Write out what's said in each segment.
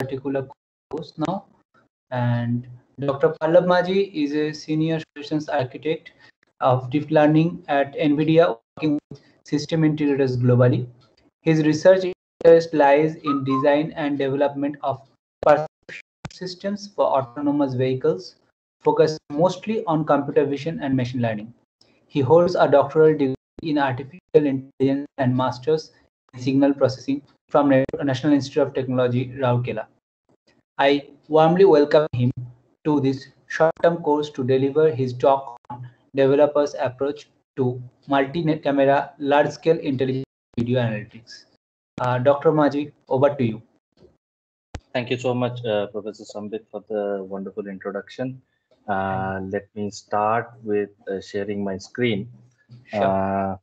particular course now. And Dr. Pallab Maji is a senior solutions architect of deep learning at NVIDIA, working with system integrators globally. His research interest lies in design and development of perception systems for autonomous vehicles, focused mostly on computer vision and machine learning. He holds a doctoral degree in artificial intelligence and master's in signal processing from National Institute of Technology, Rourkela. I warmly welcome him to this short-term course to deliver his talk on developers' approach to multi-camera, large-scale intelligent video analytics. Dr. Maji, over to you. Thank you so much, Professor Sambit, for the wonderful introduction. Let me start with sharing my screen. Sure.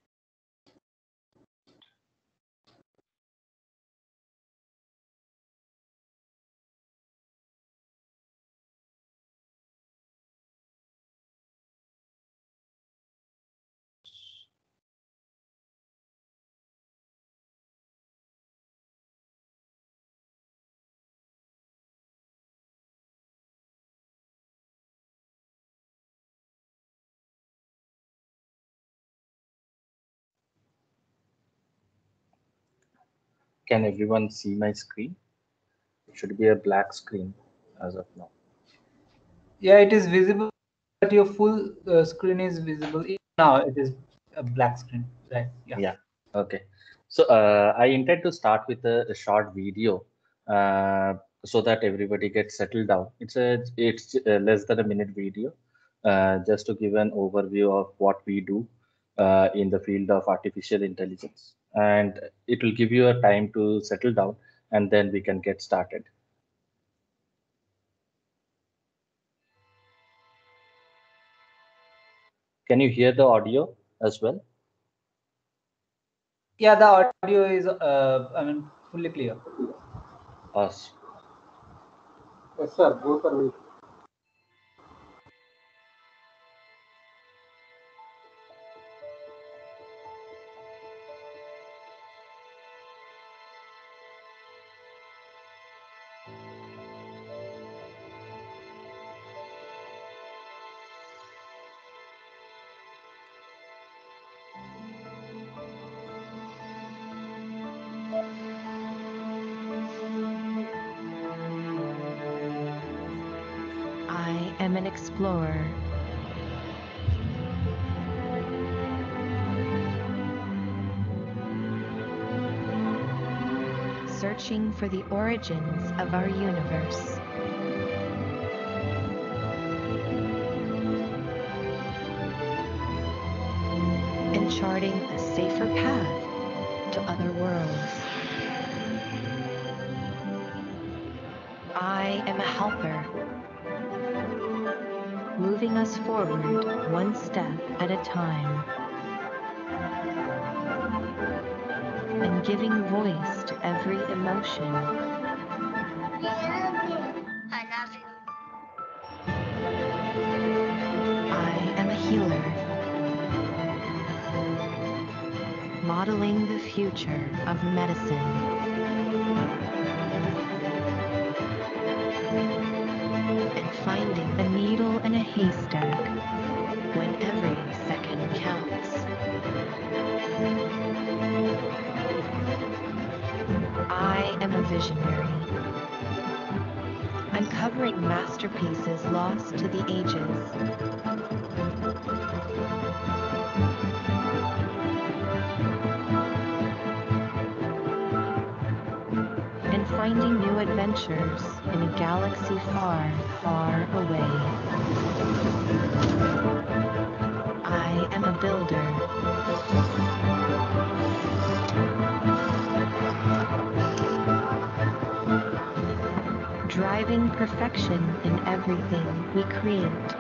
Can everyone see my screen? It should be a black screen as of now. Yeah, it is visible, but your full screen is visible. Now it is a black screen, right? Yeah. Okay. So I intend to start with a short video so that everybody gets settled down. It's less than a minute video, just to give an overview of what we do in the field of artificial intelligence, and it will give you a time to settle down, and then we can get started. Can you hear the audio as well? Yeah, the audio is, fully clear. Us. Yes, sir. Go for it. I am an explorer. Searching for the origins of our universe. And charting a safer path to other worlds. I am a helper, moving us forward one step at a time, and giving voice to every emotion. I love you. I am a healer, modeling the future of medicine. And finding a needle in a haystack when every second counts. I am a visionary, uncovering masterpieces lost to the ages. And finding new adventures in a galaxy far, far away. I am a builder, driving perfection in everything we create.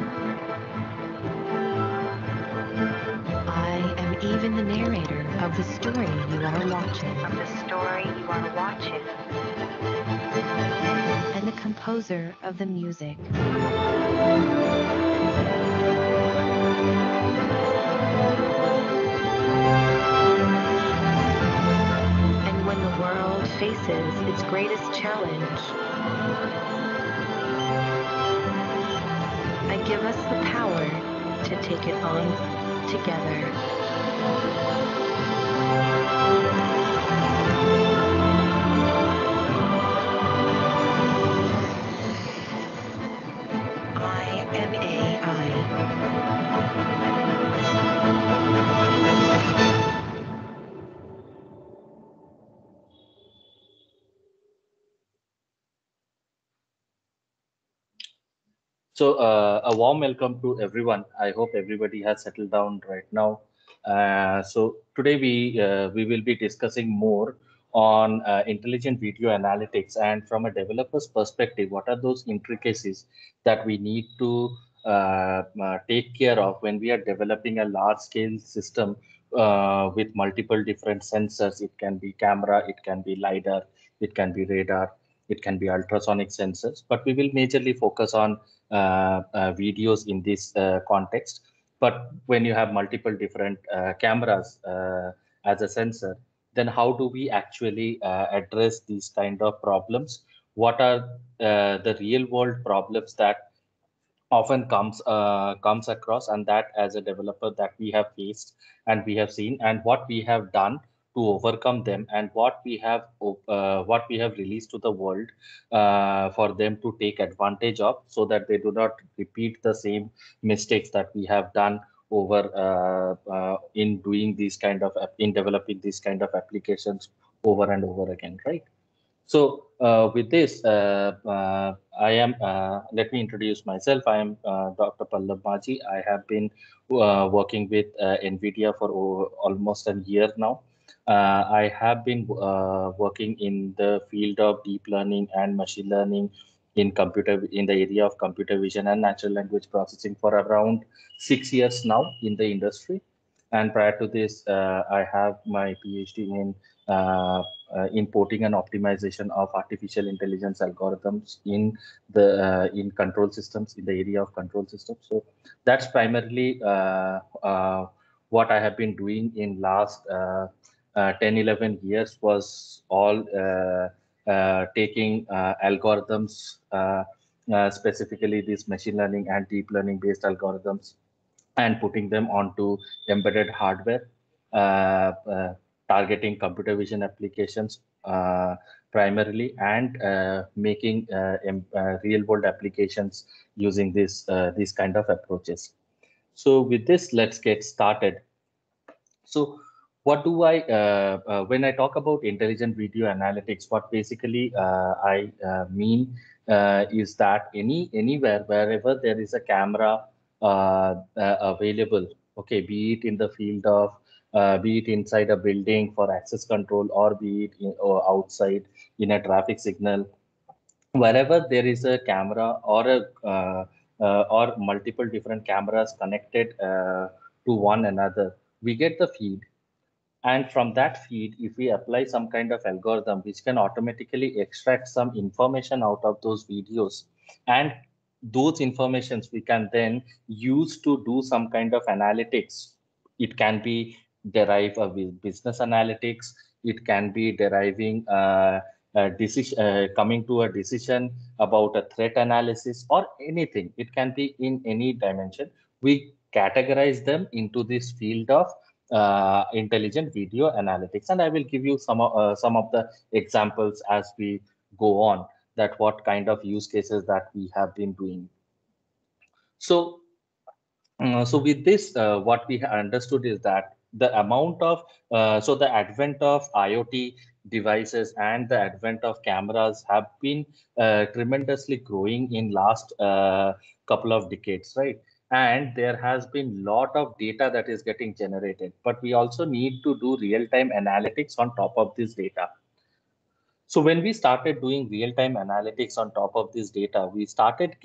I am even the narrator of the story you are watching. And the composer of the music. And when the world faces its greatest challenge. I give us the power to take it on together. I am AI. So a warm welcome to everyone. I hope everybody has settled down right now. So today we will be discussing more on intelligent video analytics, and from a developer's perspective, what are those intricacies that we need to take care of when we are developing a large scale system with multiple different sensors. It can be camera, it can be LiDAR, it can be radar, it can be ultrasonic sensors, but we will majorly focus on videos in this context. But when you have multiple different cameras as a sensor, then how do we actually address these kind of problems? What are the real world problems that often comes across, and that as a developer that we have faced and we have seen, and what we have done to overcome them, and what we have released to the world for them to take advantage of, so that they do not repeat the same mistakes that we have done over in doing these kind of in developing these kind of applications over and over again, right? So with this, let me introduce myself. I am Dr. Pallab Maji. I have been working with NVIDIA for almost a year now. I have been working in the field of deep learning and machine learning in the area of computer vision and natural language processing for around 6 years now in the industry. And prior to this, I have my PhD in porting and optimization of artificial intelligence algorithms in control systems, in the area of control systems. So that's primarily what I have been doing in last 10-11 years, was all taking algorithms, specifically these machine learning and deep learning based algorithms, and putting them onto embedded hardware, targeting computer vision applications primarily, and making real world applications using these kind of approaches. So with this, let's get started. So what do when I talk about intelligent video analytics, what basically I mean is that anywhere, wherever there is a camera available, okay, be it in the field of, be it inside a building for access control, or be it or outside in a traffic signal, wherever there is a camera or or multiple different cameras connected to one another, we get the feed. And from that feed, if we apply some kind of algorithm which can automatically extract some information out of those videos, and those informations we can then use to do some kind of analytics. It can be derive a business analytics. It can be deriving a decision, coming to a decision about a threat analysis or anything. It can be in any dimension. We categorize them into this field of intelligent video analytics, and I will give you some of the examples as we go on, that what kind of use cases that we have been doing. So so with this, what we understood is that the amount of so the advent of IoT devices and the advent of cameras have been tremendously growing in last couple of decades, right? And there has been lot of data that is getting generated, but we also need to do real-time analytics on top of this data. So when we started doing real-time analytics on top of this data, we started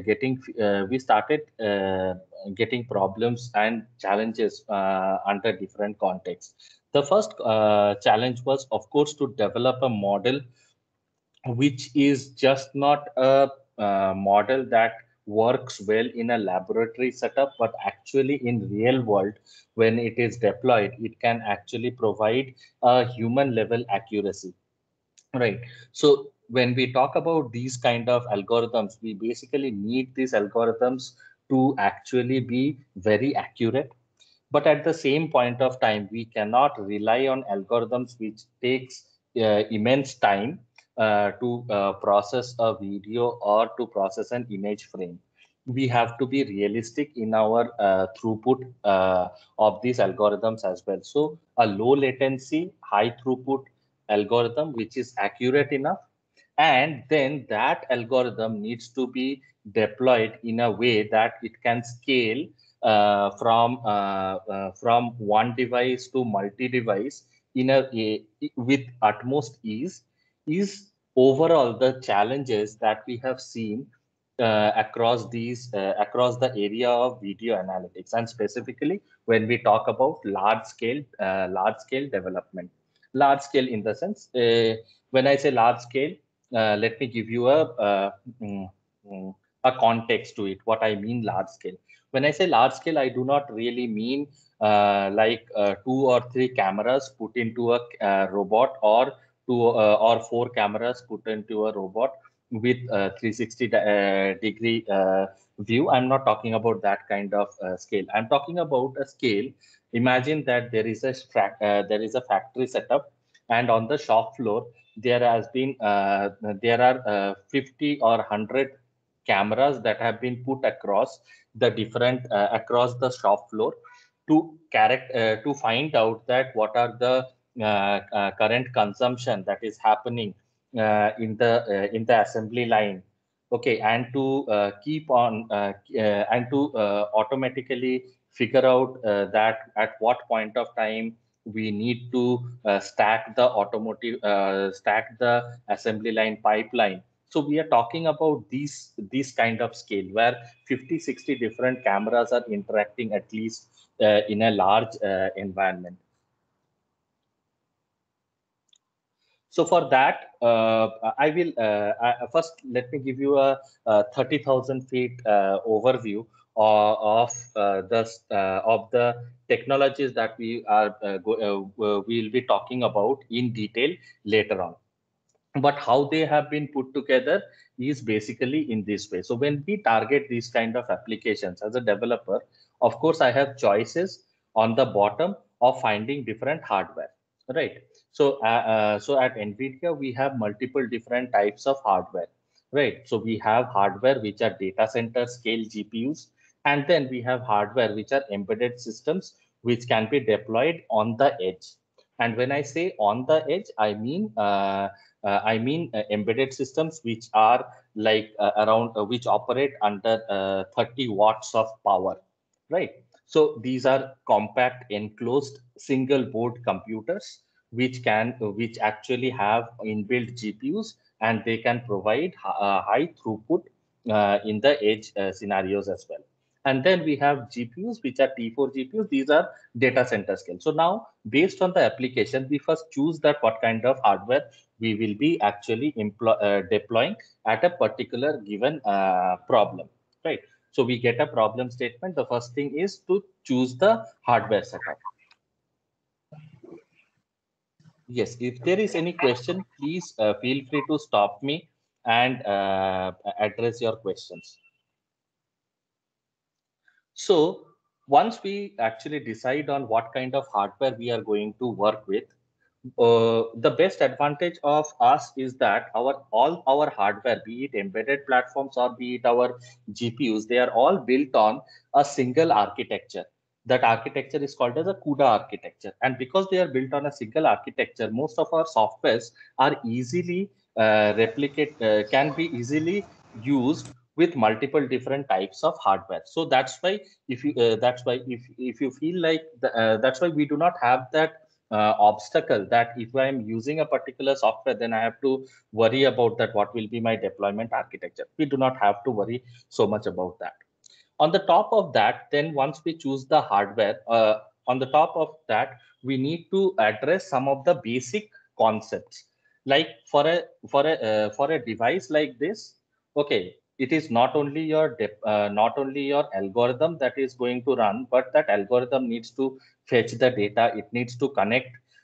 getting problems and challenges under different contexts. The first challenge was, of course, to develop a model which is just not a model that works well in a laboratory setup, but actually in real world, when it is deployed, it can actually provide a human level accuracy. Right. So when we talk about these kind of algorithms, we basically need these algorithms to actually be very accurate. But at the same point of time, we cannot rely on algorithms which takes immense time to process a video or to process an image frame. We have to be realistic in our throughput of these algorithms as well. So a low latency, high throughput algorithm which is accurate enough, and then that algorithm needs to be deployed in a way that it can scale from one device to multi-device in with utmost ease, is overall the challenges that we have seen across the area of video analytics, and specifically when we talk about large scale development. Large scale in the sense, when I say large scale, let me give you mm, mm, a context to it. What I mean large scale. When I say large scale, I do not really mean like 2 or 3 cameras put into a robot, or or 4 cameras put into a robot with 360 degree view. I'm not talking about that kind of scale. I'm talking about a scale. Imagine that there is a factory setup, and on the shop floor there has been there are 50 or 100 cameras that have been put across the different across the shop floor to find out that what are the current consumption that is happening in the assembly line. Okay, and to keep on and to automatically figure out that at what point of time we need to stack the assembly line pipeline. So we are talking about these kind of scale where 50-60 different cameras are interacting at least in a large environment. So for that, I will first let me give you a 30,000 feet overview of the technologies that we'll be talking about in detail later on. But how they have been put together is basically in this way. So when we target these kind of applications as a developer, of course, I have choices on the bottom of finding different hardware, right? So at NVIDIA, we have multiple different types of hardware, right? So we have hardware which are data center scale GPUs, and then we have hardware which are embedded systems which can be deployed on the edge. And when I say on the edge, I mean embedded systems which are like around which operate under 30 watts of power, right? So these are compact enclosed single board computers which actually have inbuilt GPUs, and they can provide high throughput in the edge scenarios as well. And then we have GPUs which are T4 GPUs. These are data center scale. So now based on the application, we first choose that what kind of hardware we will be actually deploying at a particular given problem, right? So we get a problem statement. The first thing is to choose the hardware setup. Yes, if there is any question, please feel free to stop me and address your questions. So once we actually decide on what kind of hardware we are going to work with, the best advantage of us is that all our hardware, be it embedded platforms or be it our GPUs, they are all built on a single architecture. That architecture is called as a CUDA architecture. And because they are built on a single architecture, most of our softwares are easily can be easily used with multiple different types of hardware. So that's why if you feel like that's why we do not have that obstacle that if I'm using a particular software, then I have to worry about that what will be my deployment architecture. We do not have to worry so much about that. On the top of that, then once we choose the hardware, on the top of that, we need to address some of the basic concepts. Like for a device like this, okay, it is not only your algorithm that is going to run, but that algorithm needs to fetch the data. It needs to connect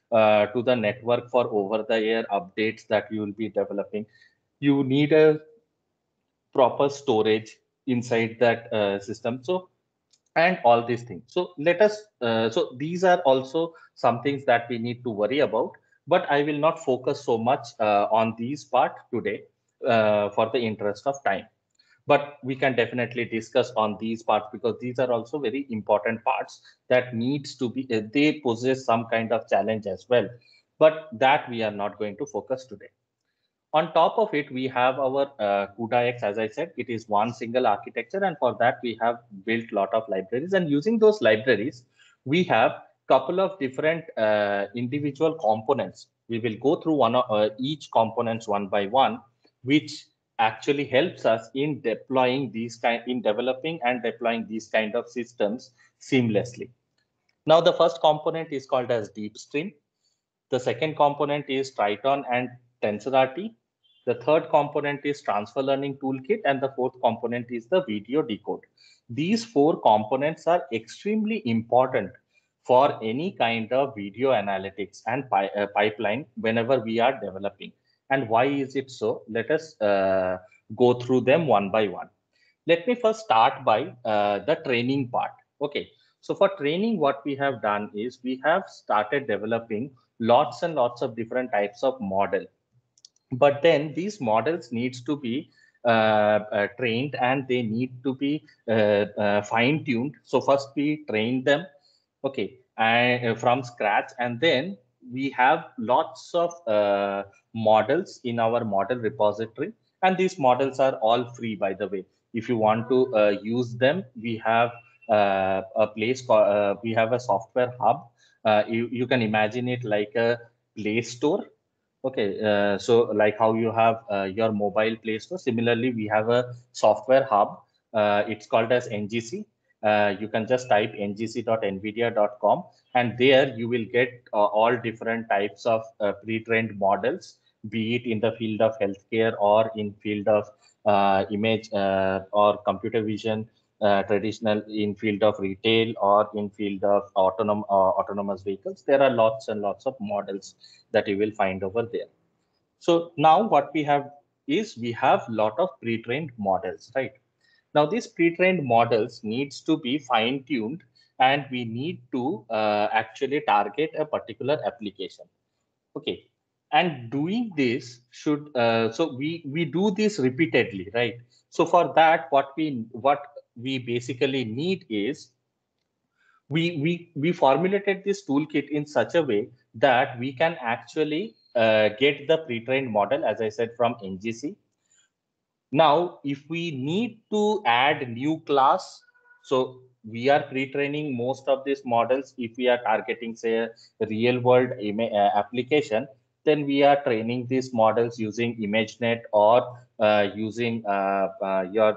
to the network for over-the-air updates that you will be developing. You need a proper storage inside that system. So, and all these things. So let us, so these are also some things that we need to worry about, but I will not focus so much on these part today for the interest of time. But we can definitely discuss on these parts, because these are also very important parts that needs to be, they possess some kind of challenge as well, but that we are not going to focus today. On top of it, we have our CUDA-X. As I said, it is one single architecture, and for that we have built a lot of libraries. And using those libraries, we have couple of different individual components. We will go through each components one by one, which actually helps us in deploying in developing and deploying these kind of systems seamlessly. Now, the first component is called as DeepStream. The second component is Triton and TensorRT. The third component is Transfer Learning Toolkit, and the fourth component is the Video Decode. These four components are extremely important for any kind of video analytics and pipeline whenever we are developing. And why is it so? Let us go through them one by one. Let me first start by the training part. Okay, so for training, what we have done is we have started developing lots and lots of different types of model, but then these models needs to be trained, and they need to be fine-tuned. So first we train them, okay, and from scratch, and then we have lots of models in our model repository, and these models are all free, by the way. If you want to use them, we have a place called, we have a software hub. You can imagine it like a Play Store. Okay, so like how you have your mobile Play Store, similarly, we have a software hub. It's called as NGC. You can just type ngc.nvidia.com, and there you will get all different types of pre-trained models, be it in the field of healthcare or in field of image or computer vision, traditional in field of retail or in field of autonomous vehicles. There are lots and lots of models that you will find over there. So now what we have is we have lot of pre-trained models, right? Now these pre-trained models needs to be fine-tuned, and we need to actually target a particular application. Okay, and doing this should so we do this repeatedly, right? So for that, what we basically need is we formulated this toolkit in such a way that we can actually get the pre-trained model, as I said, from NGC. Now, if we need to add new class, so we are pre-training most of these models. If we are targeting, say, a real world application, then we are training these models using ImageNet or using your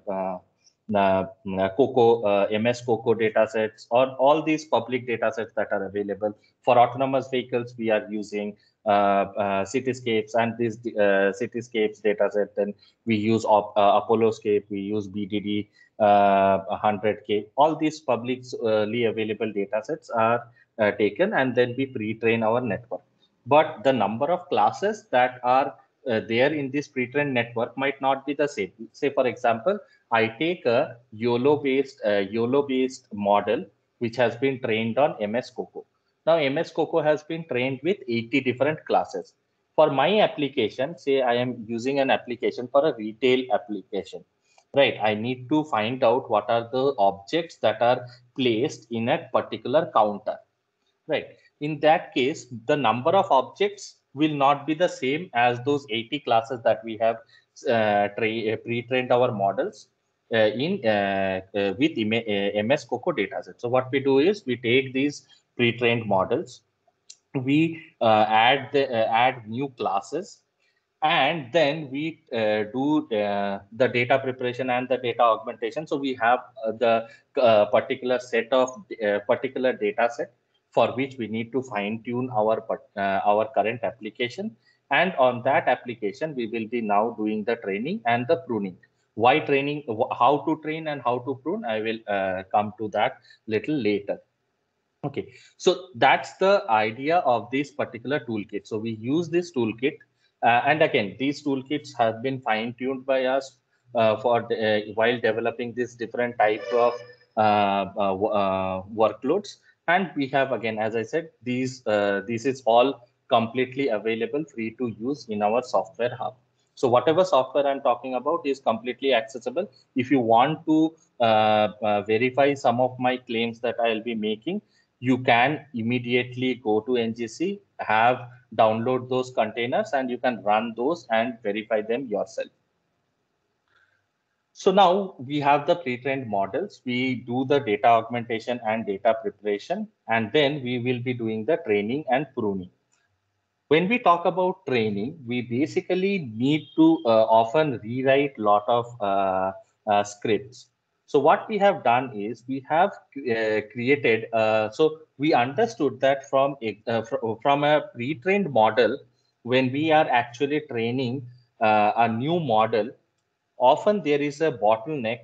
Coco, MS Coco datasets, or all these public datasets that are available. For autonomous vehicles, we are using Cityscapes, and this Cityscapes dataset. Then we use Apolloscape, we use BDD 100K. All these publicly available datasets are taken, and then we pre-train our network. But the number of classes that are there in this pre-trained network might not be the same. Say, for example, I take a YOLO-based model which has been trained on MS Coco. Now, MS Coco has been trained with 80 different classes. For my application, say I am using an application for a retail application, right? I need to find out what are the objects that are placed in a particular counter, right? In that case, the number of objects will not be the same as those 80 classes that we have pre-trained our models with MS Coco dataset. So what we do is we take these pre-trained models, we add new classes, and then we do the data preparation and the data augmentation. So we have the particular set of particular data set for which we need to fine tune our current application, and on that application we will be now doing the training and the pruning. Why training, how to train and how to prune, I will come to that little later. Okay, so that's the idea of this particular toolkit. So we use this toolkit, and again, these toolkits have been fine-tuned by us while developing this different type of workloads. And we have, again, as I said, this is all completely available, free to use in our software hub. So whatever software I'm talking about is completely accessible. If you want to verify some of my claims that I'll be making, you can immediately go to NGC, download those containers, and you can run those and verify them yourself. So now we have the pre-trained models. We do the data augmentation and data preparation, and then we will be doing the training and pruning. When we talk about training, we basically need to often rewrite a lot of scripts. So what we have done is we have created, so we understood that from a pre-trained model, when we are actually training a new model, often there is a bottleneck,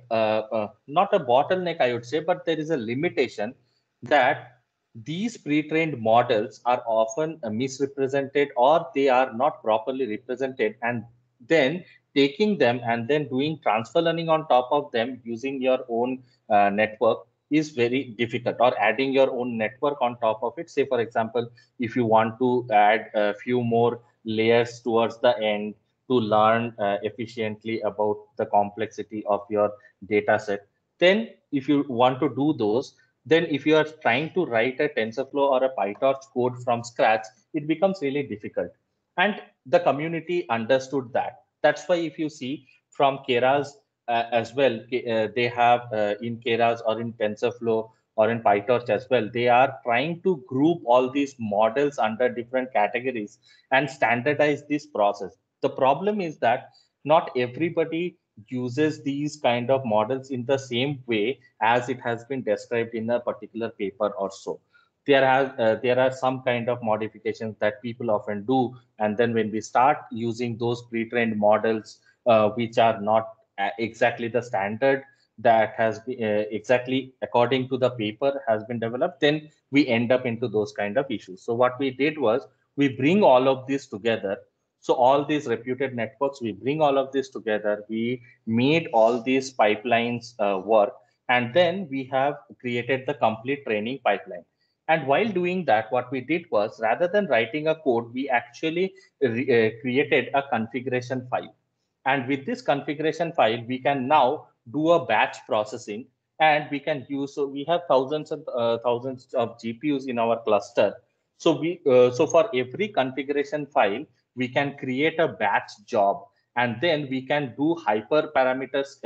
not a bottleneck, I would say, but there is a limitation that these pre-trained models are often misrepresented, or they are not properly represented. And then taking them and then doing transfer learning on top of them using your own network is very difficult, or adding your own network on top of it. Say, for example, if you want to add a few more layers towards the end to learn efficiently about the complexity of your data set. Then if you want to do those, then if you are trying to write a TensorFlow or a PyTorch code from scratch, it becomes really difficult. And the community understood that. That's why if you see from Keras as well, they have in Keras or in TensorFlow or in PyTorch as well, they are trying to group all these models under different categories and standardize this process. The problem is that not everybody uses these kind of models in the same way as it has been described in a particular paper or so. There are some kind of modifications that people often do, and then when we start using those pre-trained models, which are not exactly the standard that has been exactly according to the paper has been developed, then we end up into those kind of issues. So what we did was we bring all of this together. So all these reputed networks, we bring all of this together. We made all these pipelines work, and then we have created the complete training pipeline. And while doing that, what we did was, rather than writing a code, we actually created a configuration file. And with this configuration file, we can now do a batch processing, and we can use, so we have thousands of GPUs in our cluster. So for every configuration file, we can create a batch job, and then we can do hyperparameters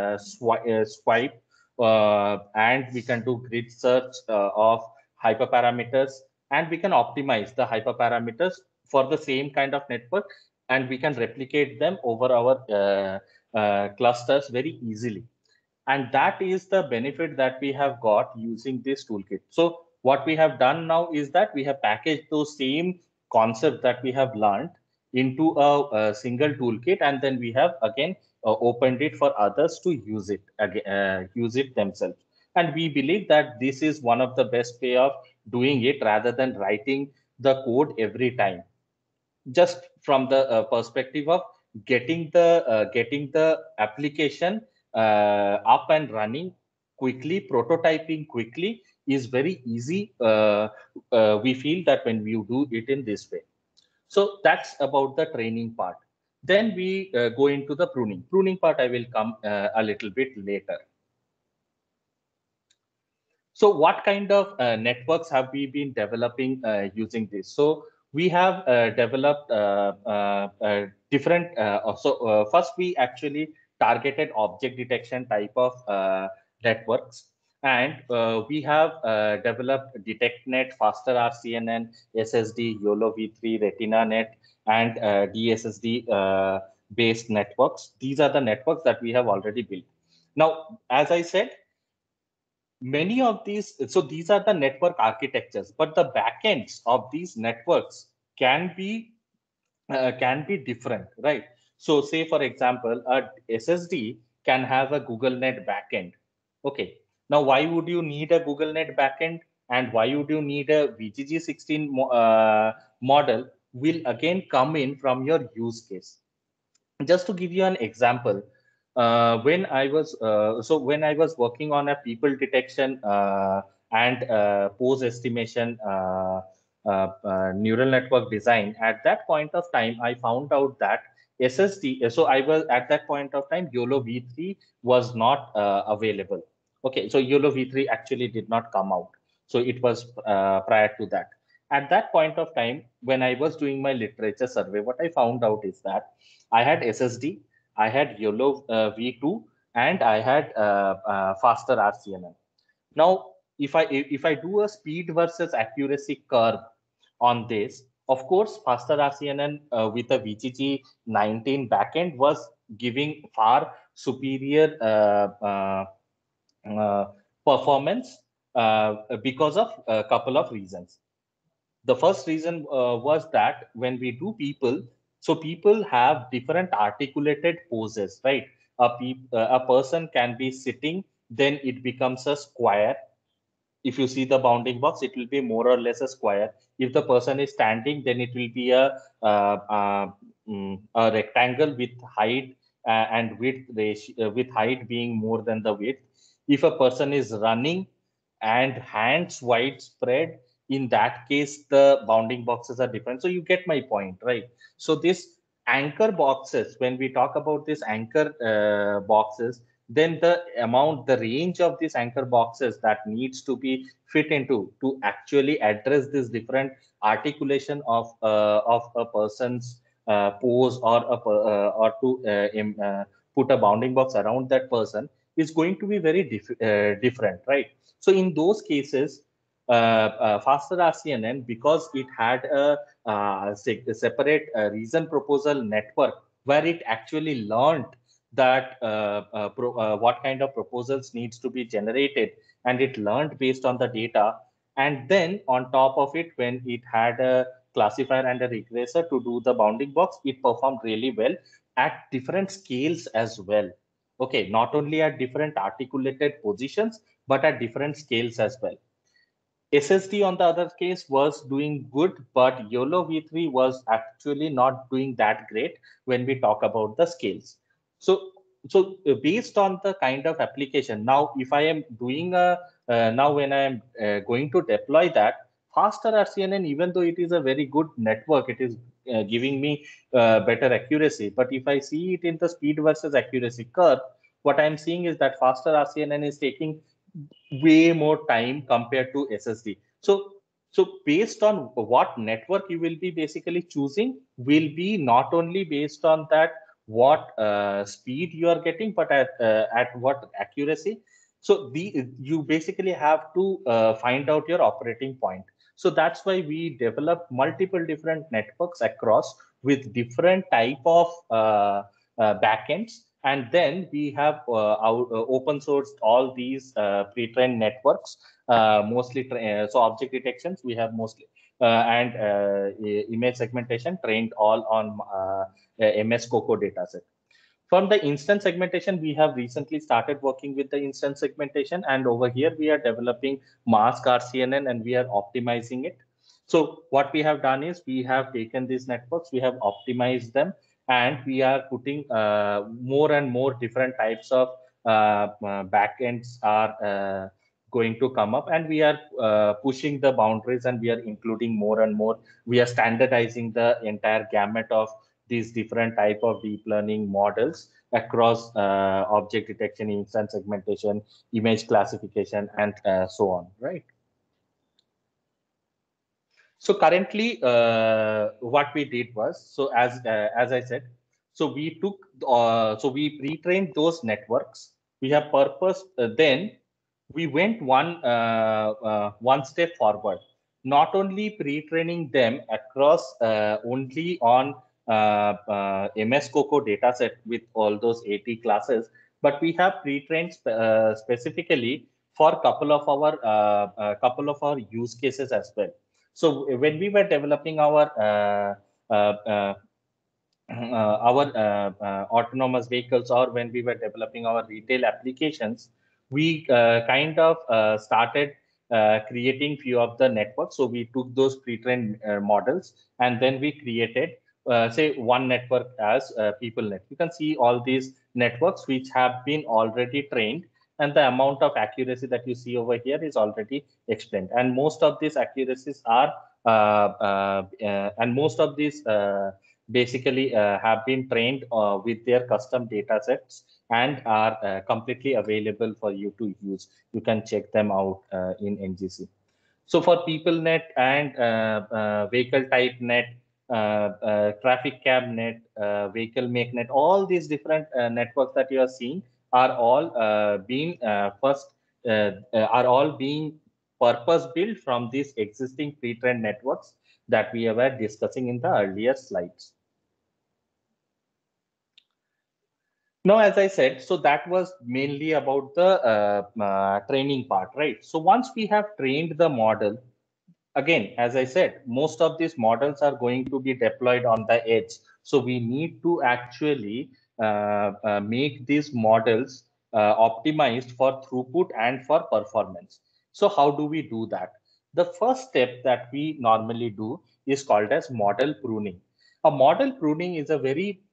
swipe, and we can do grid search of hyperparameters, and we can optimize the hyperparameters for the same kind of network, and we can replicate them over our clusters very easily. And that is the benefit that we have got using this toolkit. So what we have done now is that we have packaged those same concepts that we have learned into a single toolkit, and then we have again opened it for others to use it again, use it themselves. And we believe that this is one of the best way of doing it, rather than writing the code every time. Just from the perspective of getting the application up and running quickly, prototyping quickly is very easy. We feel that when we do it in this way. So that's about the training part. Then we go into the pruning part. I will come a little bit later. So what kind of networks have we been developing using this? So we have developed different, first we actually targeted object detection type of networks. And we have developed DetectNet, Faster RCNN, SSD, YOLO V3, RetinaNet, and DSSD based networks. These are the networks that we have already built. Now, as I said, many of these, so these are the network architectures, but the backends of these networks can be different, right? So say, for example, a SSD can have a GoogleNet backend. Okay, now why would you need a GoogleNet backend and why would you need a VGG16 model will again come in from your use case. Just to give you an example, when I was working on a people detection and pose estimation neural network design, at that point of time I found out that SSD, so I was at that point of time YOLO V3 was not available. Okay, so YOLO V3 actually did not come out, so it was prior to that. At that point of time, when I was doing my literature survey, what I found out is that I had SSD, I had YOLO V2, and I had faster RCNN. Now, if I do a speed versus accuracy curve on this, of course, faster RCNN with a VGG19 backend was giving far superior performance because of a couple of reasons. The first reason was that when we do people, so people have different articulated poses, right? A person can be sitting, then it becomes a square. If you see the bounding box, it will be more or less a square. If the person is standing, then it will be a rectangle with height and width ratio, with height being more than the width. If a person is running and hands widespread, in that case the bounding boxes are different. So you get my point, right? So this anchor boxes, when we talk about this anchor boxes, then the range of these anchor boxes that needs to be fit into to actually address this different articulation of a person's pose, or to put a bounding box around that person is going to be very different, right? So in those cases, faster RCNN, because it had a separate reason proposal network where it actually learned that what kind of proposals needs to be generated, and it learned based on the data. And then on top of it, when it had a classifier and a regressor to do the bounding box, it performed really well at different scales as well. Okay, not only at different articulated positions, but at different scales as well. SSD on the other case was doing good, but YOLO V3 was actually not doing that great when we talk about the scales. So based on the kind of application, now if I am doing now when I am going to deploy that faster RCNN, even though it is a very good network, it is giving me better accuracy. But if I see it in the speed versus accuracy curve, what I'm seeing is that faster RCNN is taking way more time compared to SSD. So based on what network you will be basically choosing will be not only based on that what speed you are getting, but at what accuracy. So you basically have to find out your operating point. So that's why we develop multiple different networks across with different type of backends, and then we have open sourced all these pre-trained networks, mostly so object detections we have mostly, and image segmentation trained all on MS COCO dataset. From the instance segmentation, we have recently started working with the instance segmentation, and over here we are developing mask RCNN and we are optimizing it. So what we have done is we have taken these networks, we have optimized them, and we are putting more and more different types of backends are going to come up, and we are pushing the boundaries, and we are including more and more. We are standardizing the entire gamut of these different type of deep learning models across object detection, instance segmentation, image classification, and so on, right? So currently, what we did was, so as I said, so we took, so we pre-trained those networks. We have purposed, then we went one step forward. Not only pre-training them across only on MS COCO dataset with all those 80 classes, but we have pre-trained specifically for couple of our use cases as well. So when we were developing our autonomous vehicles, or when we were developing our retail applications, we kind of started creating few of the networks. So we took those pre-trained models, and then we created say one network as PeopleNet. You can see all these networks which have been already trained, and the amount of accuracy that you see over here is already explained. And most of these accuracies are and most of these basically have been trained with their custom data sets and are completely available for you to use. You can check them out in NGC. So for PeopleNet and vehicle type net, traffic cab net, vehicle make net, all these different networks that you are seeing are all being are all being purpose built from these existing pre-trained networks that we were discussing in the earlier slides. Now, as I said, so that was mainly about the training part, right? So once we have trained the model, again, as I said, most of these models are going to be deployed on the edge. So we need to actually make these models optimized for throughput and for performance. So how do we do that? The first step that we normally do is called as model pruning. A model pruning is a very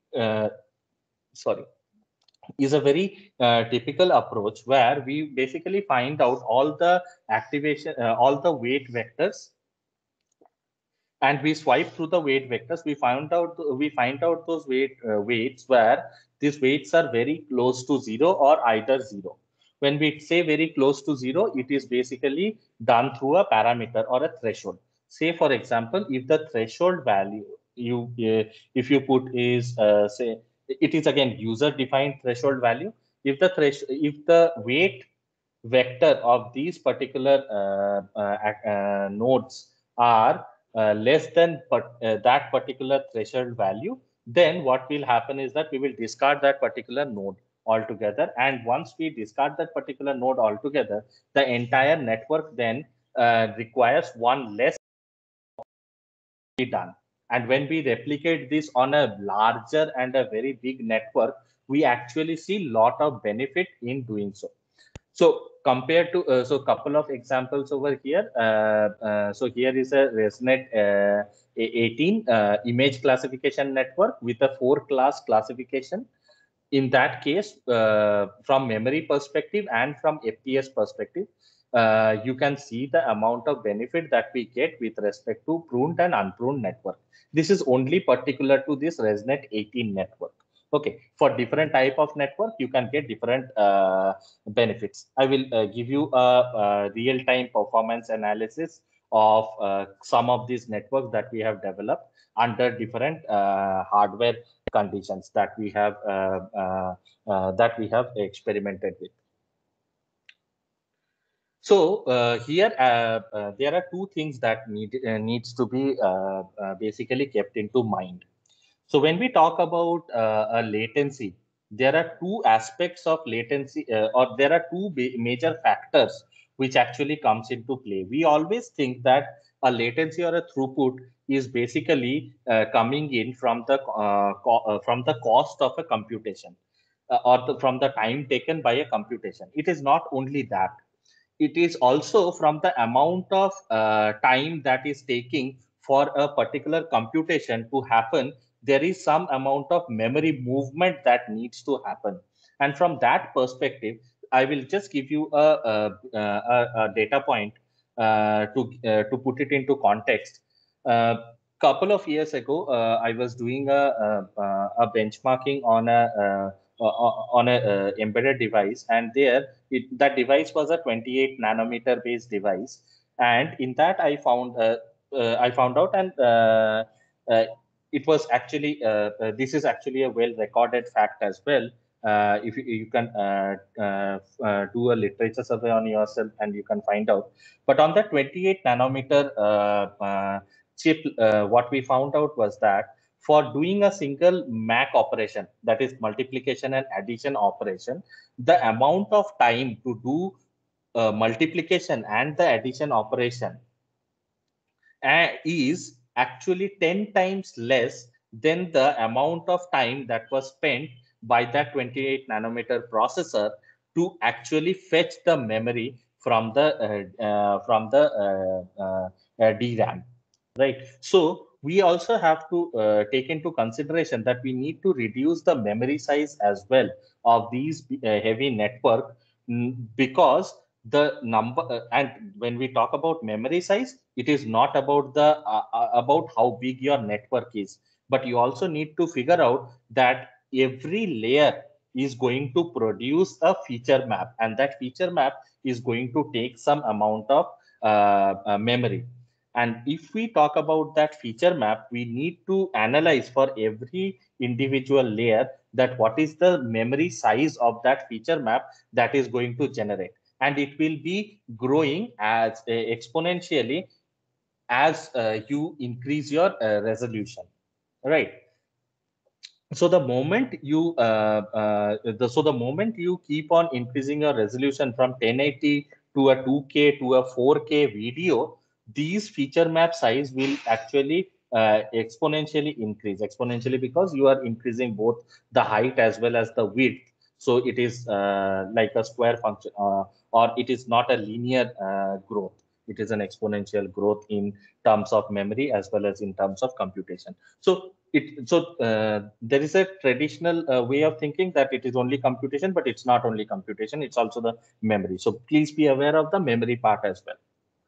typical approach where we basically find out all the activation, all the weight vectors, and we swipe through the weight vectors. We find out those weights where these weights are very close to zero or either zero. When we say very close to zero, it is basically done through a parameter or a threshold. Say, for example, if the threshold value if you put is say, it is again user defined threshold value. If the weight vector of these particular nodes are less than that particular threshold value, then what will happen is that we will discard that particular node altogether. And once we discard that particular node altogether, the entire network then requires one less to be done. And when we replicate this on a larger and a very big network, we actually see a lot of benefit in doing so. So compared to so couple of examples over here. So here is a ResNet 18 image classification network with a 4-class classification. In that case, from memory perspective and from FPS perspective, you can see the amount of benefit that we get with respect to pruned and unpruned network. This is only particular to this ResNet 18 network. Okay, for different type of network, you can get different benefits. I will give you a real-time performance analysis of some of these networks that we have developed under different hardware conditions that we have experimented with. So here there are two things that needs to be basically kept into mind. So when we talk about a latency, there are two aspects of latency, or there are two major factors which actually comes into play. We always think that a latency or a throughput is basically coming in from the cost of a computation, from the time taken by a computation. It is not only that. It is also from the amount of time that is taking for a particular computation to happen. There is some amount of memory movement that needs to happen. And from that perspective, I will just give you a data point to put it into context. Couple of years ago, I was doing a benchmarking on a embedded device, and there that device was a 28 nanometer based device. And in that, I found out, and it was actually this is actually a well recorded fact as well. If you can do a literature survey on yourself, and you can find out. But on the 28 nanometer chip, what we found out was that for doing a single MAC operation, that is multiplication and addition operation, the amount of time to do multiplication and the addition operation is actually 10 times less than the amount of time that was spent by that 28 nanometer processor to actually fetch the memory from the DRAM, right? So we also have to take into consideration that we need to reduce the memory size as well of these heavy network, because the number and when we talk about memory size, it is not about the about how big your network is, but you also need to figure out that every layer is going to produce a feature map, and that feature map is going to take some amount of memory. And if we talk about that feature map, we need to analyze for every individual layer that what is the memory size of that feature map that is going to generate. And it will be growing as exponentially as you increase your resolution, right? So the moment you the moment you keep on increasing your resolution from 1080 to a 2K to a 4K video, these feature map size will actually exponentially increase, exponentially, because you are increasing both the height as well as the width. So it is like a square function, or it is not a linear growth. It is an exponential growth in terms of memory as well as in terms of computation. So there is a traditional way of thinking that it is only computation, but it's not only computation, it's also the memory. So please be aware of the memory part as well.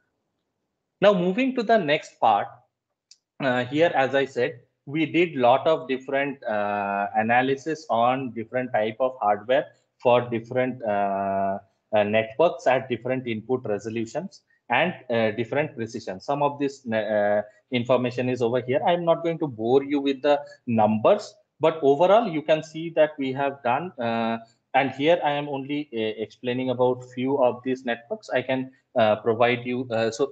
Now moving to the next part, here, as I said, we did lot of different analysis on different type of hardware for different networks at different input resolutions and different precision. Some of this information is over here. I'm not going to bore you with the numbers, but overall you can see that we have done and here I am only explaining about few of these networks. I can provide you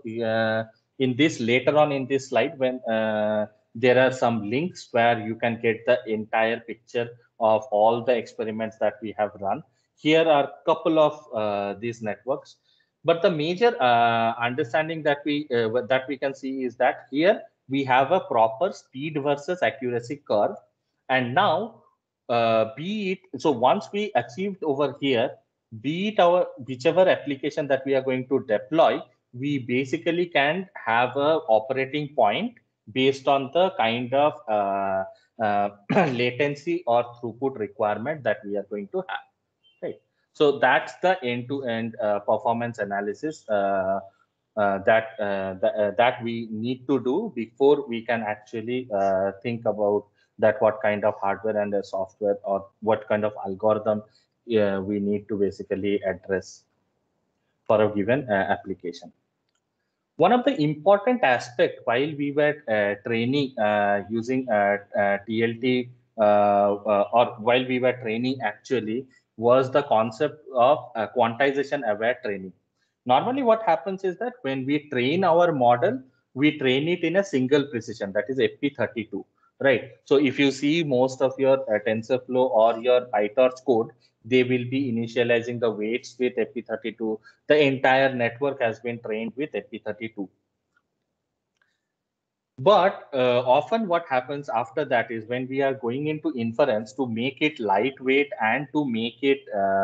in this later on in this slide, when there are some links where you can get the entire picture of all the experiments that we have run. Here are a couple of these networks, but the major understanding that we can see is that here we have a proper speed versus accuracy curve. And now be it so once we achieved over here, be it our whichever application that we are going to deploy, we basically can have a operating point based on the kind of latency or throughput requirement that we are going to have, right? So that's the end-to-end performance analysis that we need to do before we can actually think about that what kind of hardware and software or what kind of algorithm we need to basically address for a given application. One of the important aspect while we were training using TLT or while we were training actually was the concept of quantization aware training. Normally what happens is that when we train our model, we train it in a single precision, that is FP32, right? So if you see most of your TensorFlow or your PyTorch code, they will be initializing the weights with FP32. The entire network has been trained with FP32. But often what happens after that is when we are going into inference, to make it lightweight and to make it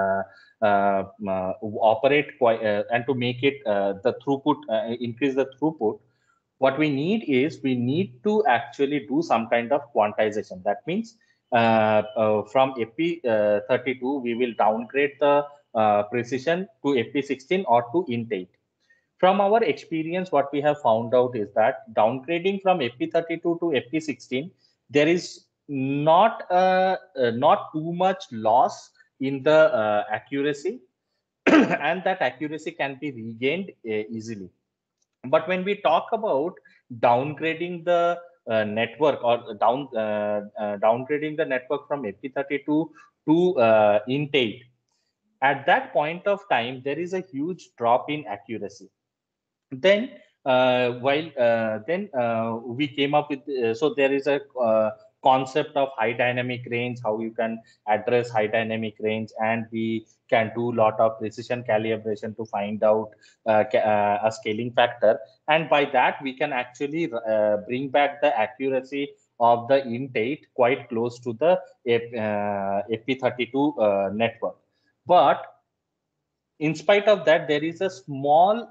operate and to make it the throughput, increase the throughput, what we need is we need to actually do some kind of quantization. That means from FP32, we will downgrade the precision to FP16 or to int8. From our experience, what we have found out is that downgrading from FP32 to FP16, there is not too much loss in the accuracy, and that accuracy can be regained easily. But when we talk about downgrading the network or downgrading the network from FP32 to int8, at that point of time, there is a huge drop in accuracy. Then we came up with so there is a concept of high dynamic range, how you can address high dynamic range, and we can do a lot of precision calibration to find out a scaling factor, and by that we can actually bring back the accuracy of the int8 quite close to the FP32 network. But in spite of that, there is a small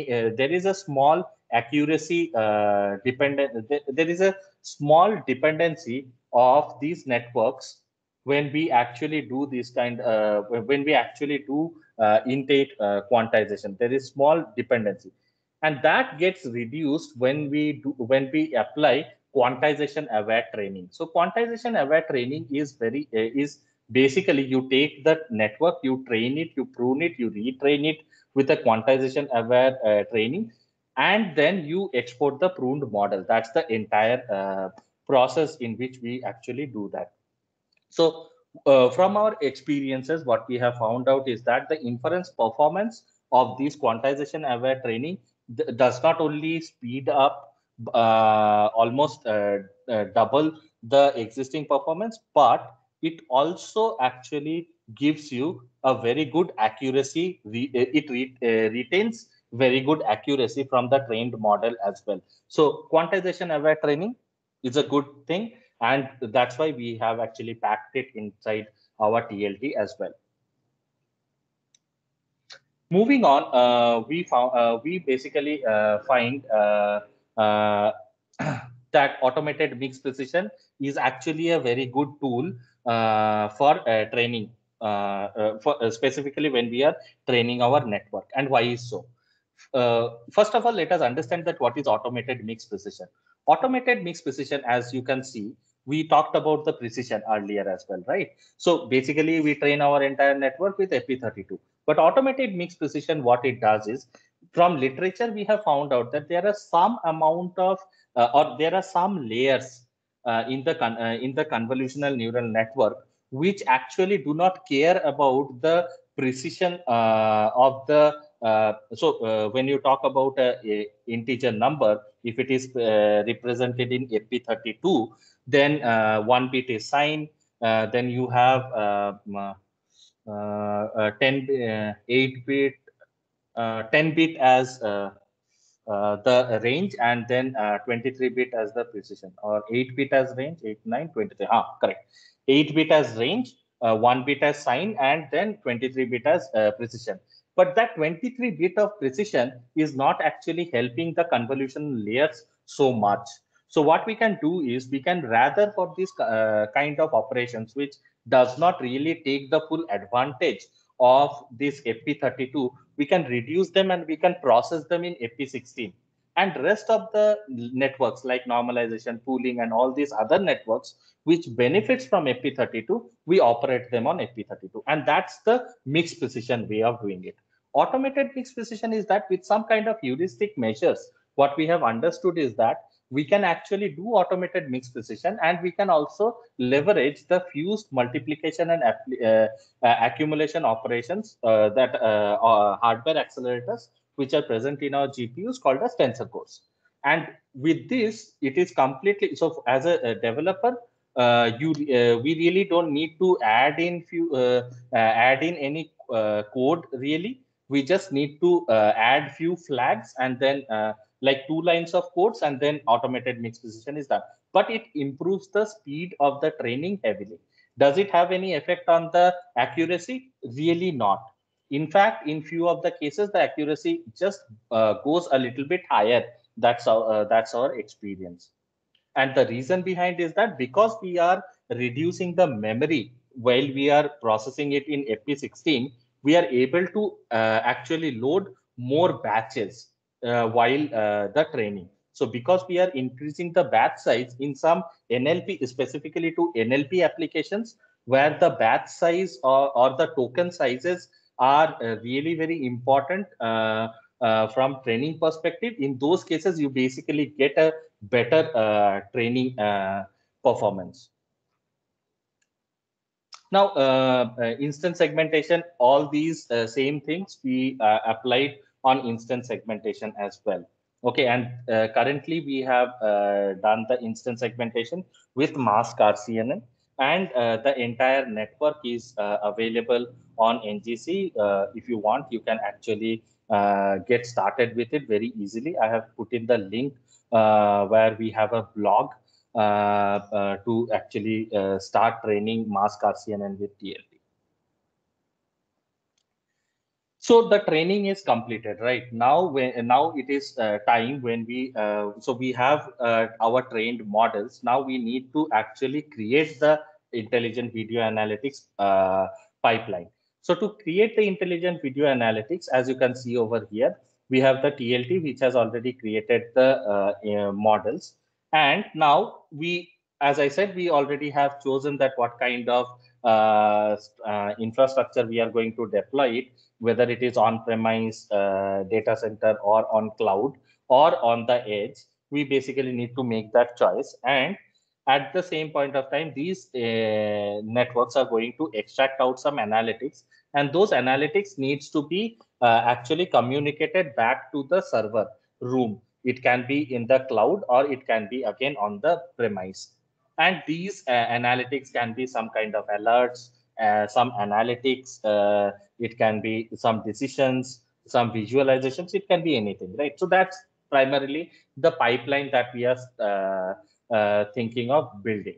accuracy dependent. There is a small dependency of these networks when we actually do this kind. When we actually do intake quantization, there is small dependency, and that gets reduced when we apply quantization aware training. So quantization aware training is basically you take the network, you train it, you prune it, you retrain it with a quantization aware training, and then you export the pruned model. That's the entire process in which we actually do that. So from our experiences, what we have found out is that the inference performance of these quantization aware training does not only speed up almost double the existing performance, but it also actually gives you a very good accuracy. Retains very good accuracy from the trained model as well. So quantization aware training is a good thing, and that's why we have actually packed it inside our TLT as well. Moving on, we basically find uh, that automated mixed precision is actually a very good tool for training, specifically when we are training our network. And why is so? First of all, let us understand that what is automated mixed precision. Automated mixed precision, as you can see, we talked about the precision earlier as well, right? So basically, we train our entire network with FP32. But automated mixed precision, what it does is, from literature, we have found out that there are some amount of, or there are some layers in the convolutional neural network which actually do not care about the precision of the when you talk about a integer number, if it is represented in FP32, then 1 bit is signed, then you have 8 bit 10 bit as the range, and then 23 bit as the precision, or 8 bit as range, 8 9 23, correct, 8 bit as range, 1 bit as sign, and then 23 bit as precision. But that 23 bit of precision is not actually helping the convolution layers so much. So what we can do is, we can rather, for this kind of operations which does not really take the full advantage of this FP32, we can reduce them and we can process them in FP16. And rest of the networks like normalization, pooling, and all these other networks which benefits from FP32, we operate them on FP32. And that's the mixed precision way of doing it. Automated mixed precision is that with some kind of heuristic measures, what we have understood is that we can actually do automated mixed precision, and we can also leverage the fused multiplication and accumulation operations that hardware accelerators which are present in our GPUs called as tensor cores. And with this, it is completely so. As a developer, we really don't need to add in any code really. We just need to add few flags, and then like 2 lines of codes, and then automated mixed precision is done. But it improves the speed of the training heavily. Does it have any effect on the accuracy? Really not. In fact, in few of the cases, the accuracy just goes a little bit higher. That's our experience. And the reason behind is that because we are reducing the memory while we are processing it in FP16, we are able to actually load more batches while the training. So because we are increasing the batch size in some NLP, specifically to NLP applications, where the batch size or the token sizes are really very important from training perspective, in those cases, you basically get a better training performance. Now, instance segmentation, all these same things we applied on instance segmentation as well. Okay, and currently we have done the instance segmentation with Mask RCNN, and the entire network is available on NGC. If you want, you can actually get started with it very easily. I have put in the link where we have a blog to actually start training Mask RCNN with TLT. So the training is completed right now. Now it is time when we so we have our trained models. Now we need to actually create the intelligent video analytics pipeline. So to create the intelligent video analytics, as you can see over here, we have the TLT which has already created the models. And now we, as I said, we already have chosen that what kind of infrastructure we are going to deploy it, whether it is on premise data center or on cloud or on the edge. We basically need to make that choice. And at the same point of time, these networks are going to extract out some analytics, and those analytics needs to be actually communicated back to the server room. It can be in the cloud or it can be again on the premise. And these analytics can be some kind of alerts, some analytics, it can be some decisions, some visualizations, it can be anything, right? So that's primarily the pipeline that we are thinking of building.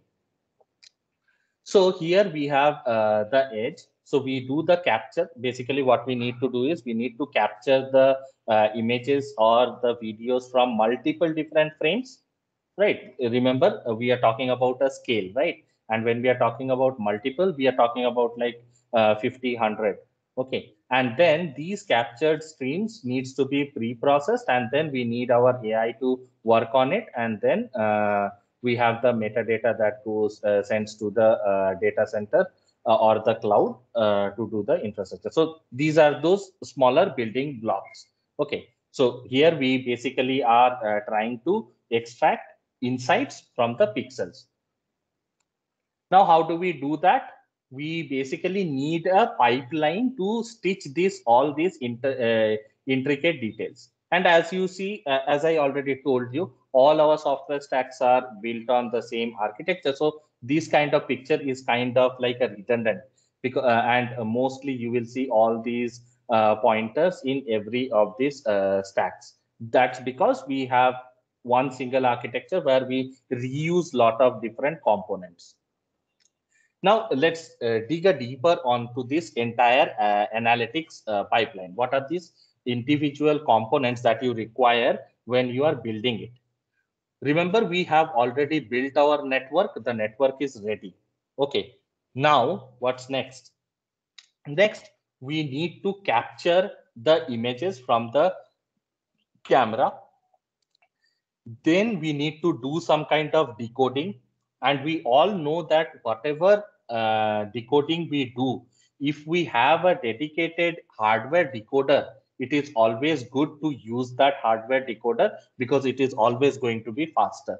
So here we have the edge. So we do the capture. Basically what we need to do is we need to capture the images or the videos from multiple different frames, right? Remember, we are talking about a scale, right? And when we are talking about multiple, we are talking about like 50, 100. Okay. And then these captured streams needs to be pre-processed, and then we need our AI to work on it. And then we have the metadata that goes sends to the data center or the cloud to do the infrastructure. So these are those smaller building blocks. Okay. So here we basically are trying to extract insights from the pixels. Now, how do we do that? We basically need a pipeline to stitch all these intricate details. And as you see, as I already told you, all our software stacks are built on the same architecture. So this kind of picture is kind of like a redundant, because and mostly you will see all these pointers in every of these stacks. That's because we have one single architecture where we reuse lot of different components. Now let's dig a deeper onto this entire analytics pipeline. What are these individual components that you require when you are building it? Remember, we have already built our network. The network is ready. Okay. Now what's next? Next, we need to capture the images from the camera. Then we need to do some kind of decoding. And we all know that whatever decoding we do, if we have a dedicated hardware decoder, it is always good to use that hardware decoder because it is always going to be faster.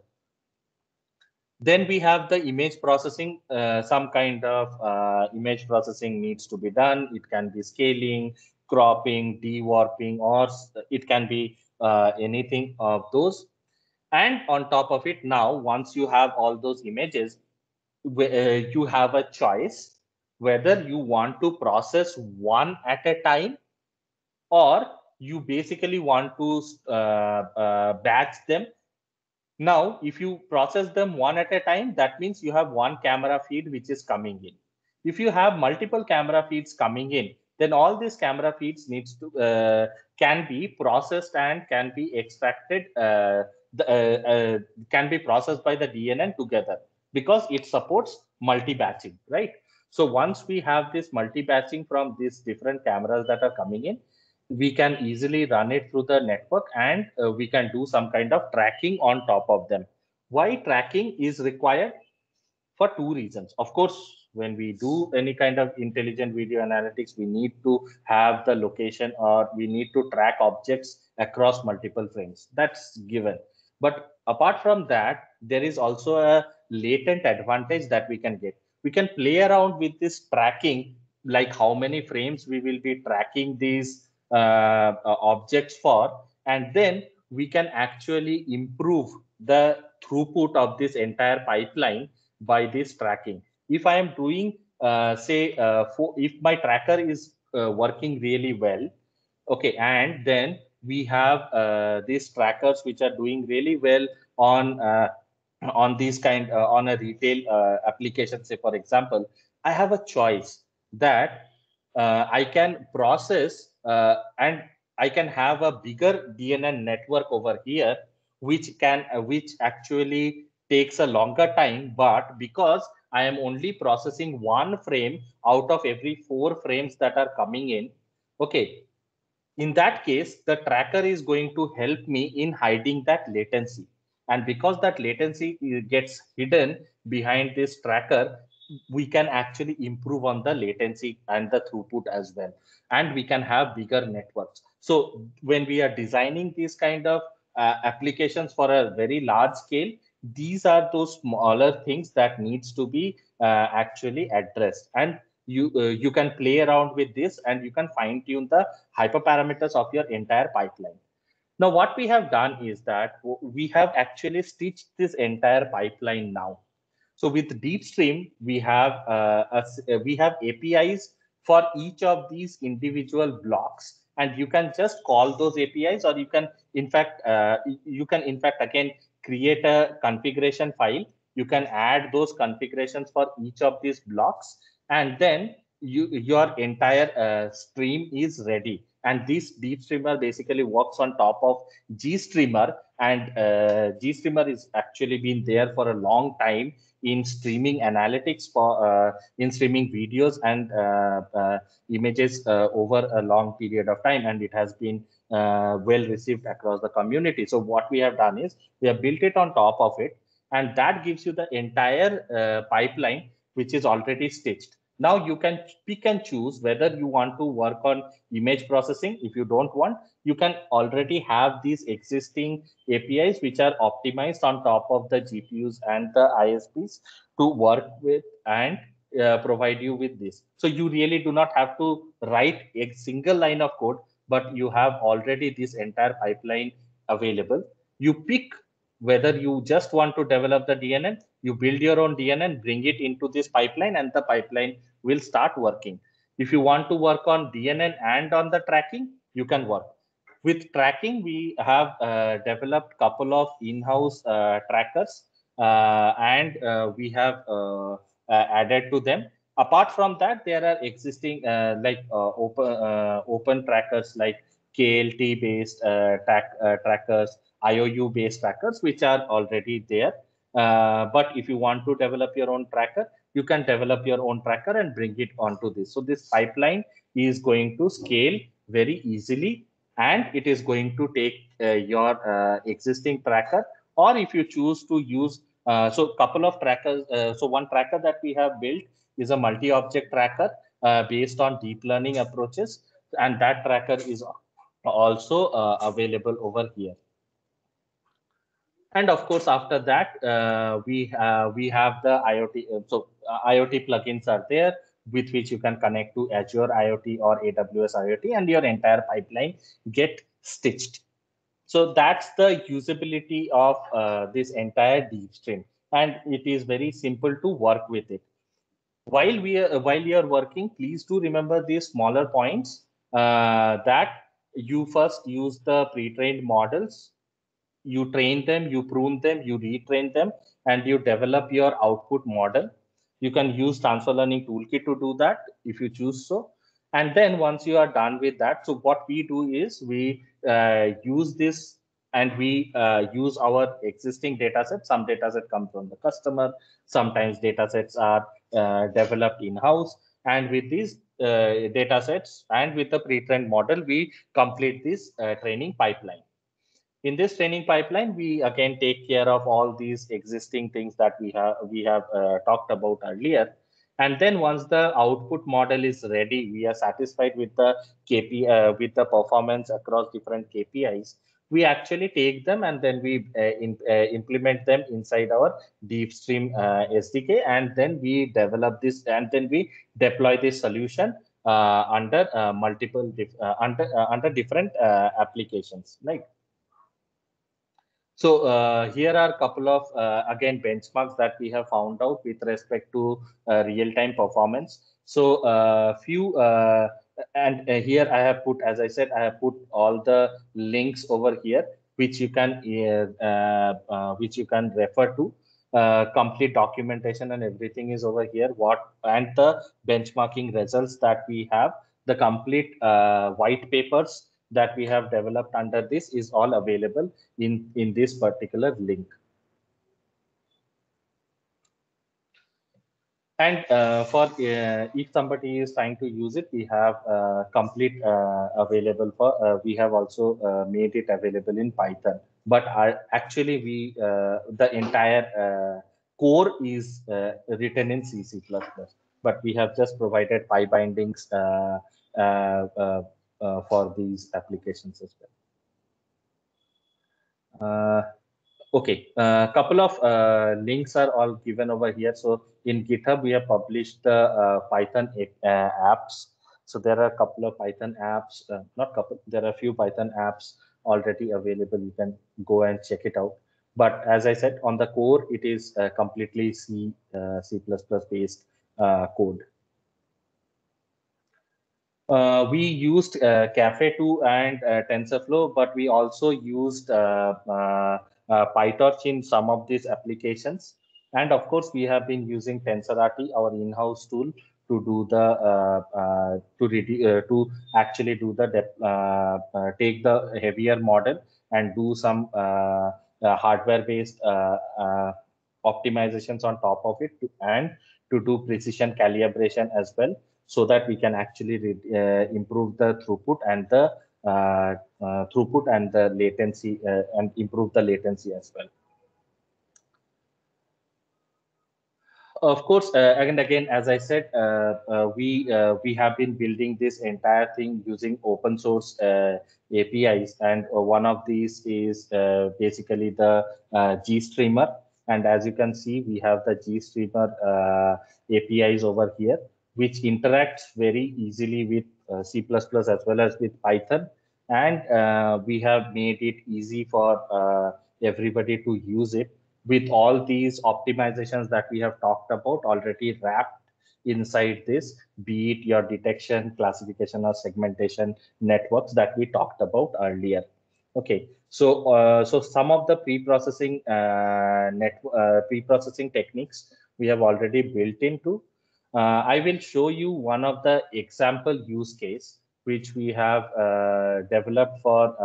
Then we have the image processing. Some kind of image processing needs to be done. It can be scaling, cropping, dewarping, or it can be anything of those. And on top of it, now, once you have all those images, you have a choice whether you want to process one at a time, or you basically want to batch them. Now, if you process them one at a time, that means you have one camera feed which is coming in. If you have multiple camera feeds coming in, then all these camera feeds needs to can be processed and can be extracted, can be processed by the DNN together, because it supports multi-batching, right? So once we have this multi-batching from these different cameras that are coming in, we can easily run it through the network, and we can do some kind of tracking on top of them. Why tracking is required? For two reasons. Of course, when we do any kind of intelligent video analytics, we need to have the location, or we need to track objects across multiple frames. That's given. But apart from that, there is also a latent advantage that we can get. We can play around with this tracking, like how many frames we will be tracking these objects for, and then we can actually improve the throughput of this entire pipeline by this tracking. If I am doing, if my tracker is working really well, okay, and then we have these trackers which are doing really well on these kind on a retail application, say for example, I have a choice that I can process and I can have a bigger DNN network over here, which actually takes a longer time. But because I am only processing one frame out of every 4 frames that are coming in, okay, in that case, the tracker is going to help me in hiding that latency. And because that latency gets hidden behind this tracker, we can actually improve on the latency and the throughput as well. And we can have bigger networks. So when we are designing these kind of applications for a very large scale, these are those smaller things that needs to be actually addressed. And you can play around with this, and you can fine tune the hyperparameters of your entire pipeline. Now, what we have done is that we have actually stitched this entire pipeline now. So with DeepStream, we have APIs for each of these individual blocks, and you can just call those APIs, or you can in fact again create a configuration file. You can add those configurations for each of these blocks, and then your entire stream is ready. And this DeepStreamer basically works on top of GStreamer, and GStreamer is actually been there for a long time in streaming analytics for in streaming videos and images over a long period of time, and it has been well received across the community. So what we have done is we have built it on top of it, and that gives you the entire pipeline, which is already stitched. Now you can pick and choose whether you want to work on image processing. If you don't want, you can already have these existing APIs which are optimized on top of the GPUs and the ISPs to work with and provide you with this. So you really do not have to write a single line of code, but you have already this entire pipeline available. You pick whether you just want to develop the DNN, you build your own DNN, bring it into this pipeline, and the pipeline will start working. If you want to work on DNN and on the tracking, you can work. With tracking, we have developed couple of in-house trackers, and we have added to them. Apart from that, there are existing open trackers like KLT based trackers, IOU based trackers, which are already there. But if you want to develop your own tracker, you can develop your own tracker and bring it onto this. So this pipeline is going to scale very easily, and it is going to take your existing tracker, or if you choose to use so couple of trackers. So one tracker that we have built is a multi-object tracker based on deep learning approaches, and that tracker is also available over here. And of course, after that, we have the IoT. IoT plugins are there with which you can connect to Azure IoT or AWS IoT, and your entire pipeline get stitched. So that's the usability of this entire DeepStream, and it is very simple to work with it. While you are working, please do remember these smaller points, that you first use the pre-trained models. You train them, you prune them, you retrain them, and you develop your output model. You can use transfer learning toolkit to do that if you choose so. And then once you are done with that, so what we do is we use this, and we use our existing data set. Some data set come from the customer, sometimes data sets are developed in-house, and with these data sets and with the pre-trained model, we complete this training pipeline. In this training pipeline, we again take care of all these existing things that we have talked about earlier. And then once the output model is ready, we are satisfied with the with the performance across different KPIs. We actually take them, and then we implement them inside our DeepStream SDK, and then we develop this, and then we deploy this solution under multiple under different applications, right? So here are a couple of, again, benchmarks that we have found out with respect to real-time performance. So here I have put, as I said, I have put all the links over here, which you can refer to. complete documentation and everything is over here. And the benchmarking results that we have, the complete white papers that we have developed under this is all available in this particular link. And for if somebody is trying to use it, we have complete available for. We have also made it available in Python. But actually, the entire core is written in C++. But we have just provided PyBindings for these applications as well. Okay, a couple of links are all given over here. So in GitHub, we have published the Python apps. So there are a couple of Python apps, not couple, there are a few Python apps already available. You can go and check it out. But as I said, on the core, it is completely C++ based code. We used Caffe2 and TensorFlow, but we also used PyTorch in some of these applications. And of course, we have been using TensorRT, our in-house tool, to do the to actually do the take the heavier model and do some hardware-based optimizations on top of it, and to do precision calibration as well, so that we can actually improve the throughput and the latency and improve the latency as well. Of course, again, as I said, we have been building this entire thing using open source APIs, and one of these is basically the GStreamer. And as you can see, we have the GStreamer APIs over here, which interacts very easily with C++ as well as with Python. And we have made it easy for everybody to use it, with all these optimizations that we have talked about already wrapped inside this, be it your detection, classification, or segmentation networks that we talked about earlier. Okay, so so some of the pre-processing pre-processing techniques we have already built into. I will show you one of the example use case which we have developed for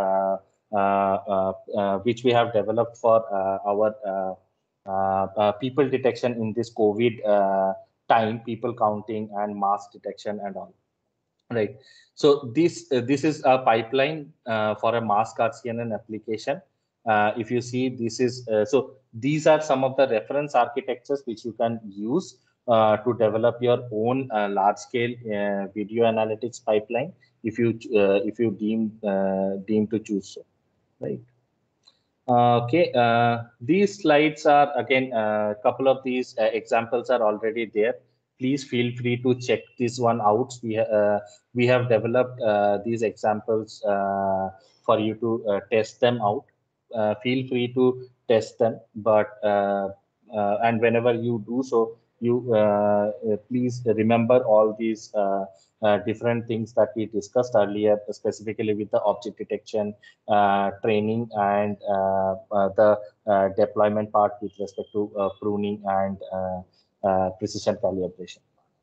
our people detection in this COVID time, people counting and mass detection and all. Right. So this is a pipeline for a mass CNN application. If you see, this is so these are some of the reference architectures which you can use to develop your own large-scale video analytics pipeline, if you deem to choose so, right? Okay, these slides are again a couple of these examples are already there. Please feel free to check this one out. We have developed these examples for you to test them out. Feel free to test them, but and whenever you do so, you please remember all these different things that we discussed earlier, specifically with the object detection training and the deployment part with respect to pruning and precision calibration.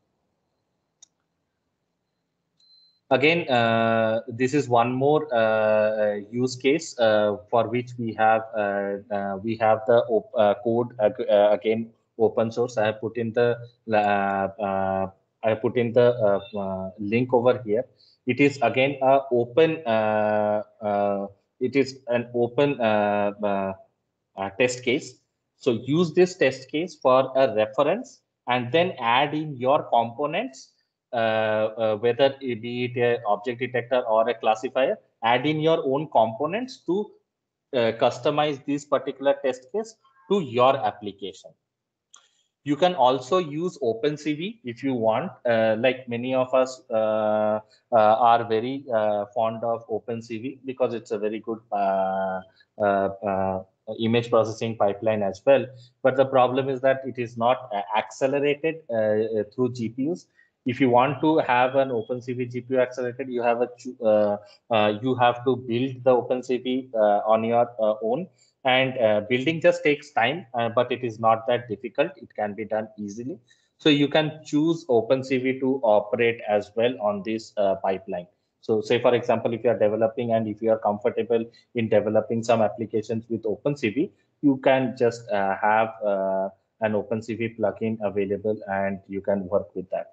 Again, this is one more use case for which we have the code again open source. I have put in the link over here. It is again a open. It is an open test case. So use this test case for a reference, and then add in your components. Whether it be it an object detector or a classifier, add in your own components to customize this particular test case to your application. You can also use OpenCV if you want. Like many of us are very fond of OpenCV because it's a very good image processing pipeline as well. But the problem is that it is not accelerated through GPUs. If you want to have an OpenCV GPU accelerated, you have to build the OpenCV on your own. And building just takes time, but it is not that difficult. It can be done easily. So you can choose OpenCV to operate as well on this pipeline. So say, for example, if you are developing and if you are comfortable in developing some applications with OpenCV, you can just have an OpenCV plugin available and you can work with that.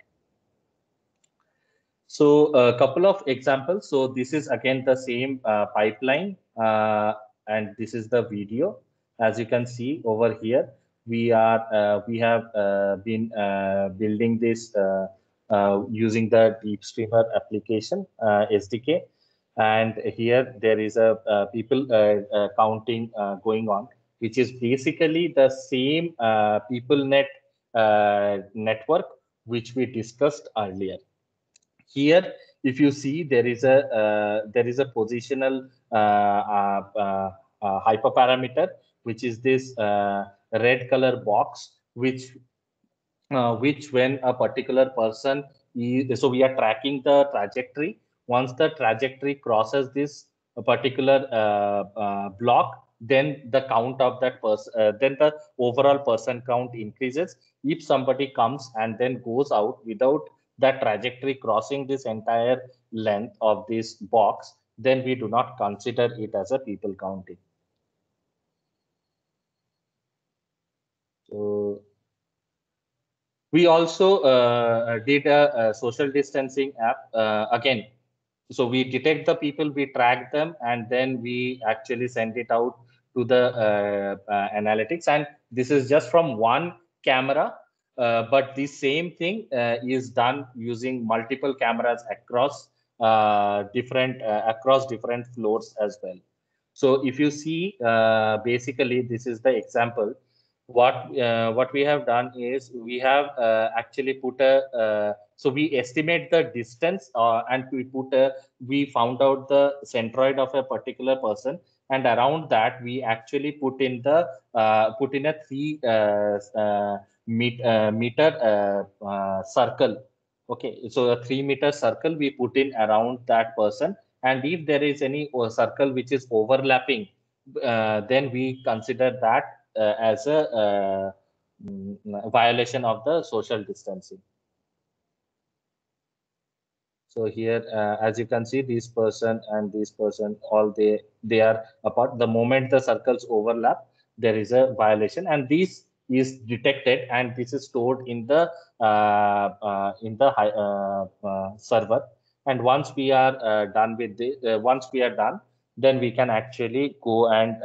So a couple of examples. So this is again the same pipeline, and this is the video. As you can see over here, we have been building this using the DeepStreamer application SDK, and here there is a people counting going on, which is basically the same PeopleNet network which we discussed earlier. Here, if you see, there is a positional hyperparameter, which is this red color box, which when a particular person is, so we are tracking the trajectory. Once the trajectory crosses this particular block, then the count of that person, then the overall person count increases. If somebody comes and then goes out without that trajectory crossing this entire length of this box, then we do not consider it as a people counting. So we also did a social distancing app again. So we detect the people, we track them, and then we actually send it out to the analytics. And this is just from one camera, but the same thing is done using multiple cameras across different floors as well. So if you see, basically, this is the example. What we have done is we have actually put a so we estimate the distance and we found out the centroid of a particular person, and around that we actually put in a 3 meter circle. Okay, so a 3-meter circle we put in around that person, and if there is any circle which is overlapping, then we consider that as a violation of the social distancing. So here, as you can see, this person and this person, all they are apart. The moment the circles overlap, there is a violation, and this is detected, and this is stored in the server. And once we are done with this, then we can actually go and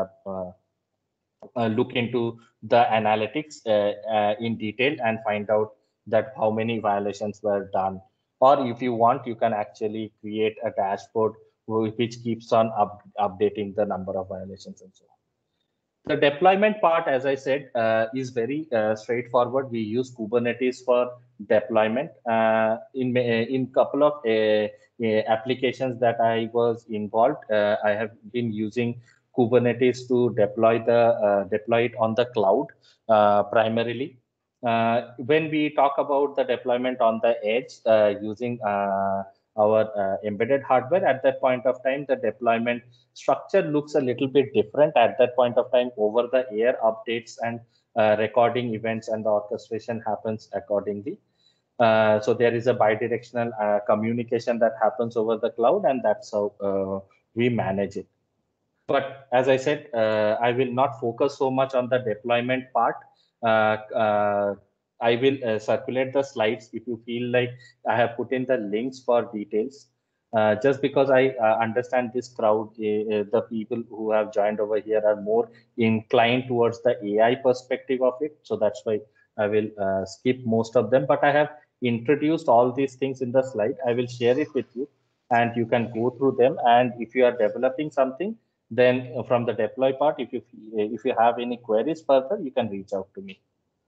look into the analytics in detail and find out that how many violations were done. Or if you want, you can actually create a dashboard which keeps on updating the number of violations and so on. The deployment part, as I said, is very straightforward. We use Kubernetes for deployment. In couple of applications that I was involved, I have been using Kubernetes to deploy it on the cloud primarily. When we talk about the deployment on the edge using our embedded hardware, at that point of time, the deployment structure looks a little bit different. At that point of time, over the air updates and recording events and the orchestration happens accordingly. So there is a bidirectional communication that happens over the cloud, and that's how we manage it. But as I said, I will not focus so much on the deployment part. I will circulate the slides if you feel like I have put in the links for details. Just because I understand this crowd, the people who have joined over here are more inclined towards the AI perspective of it. So that's why I will skip most of them. But I have introduced all these things in the slide. I will share it with you, and you can go through them. And if you are developing something, then from the deploy part, if you have any queries further, you can reach out to me.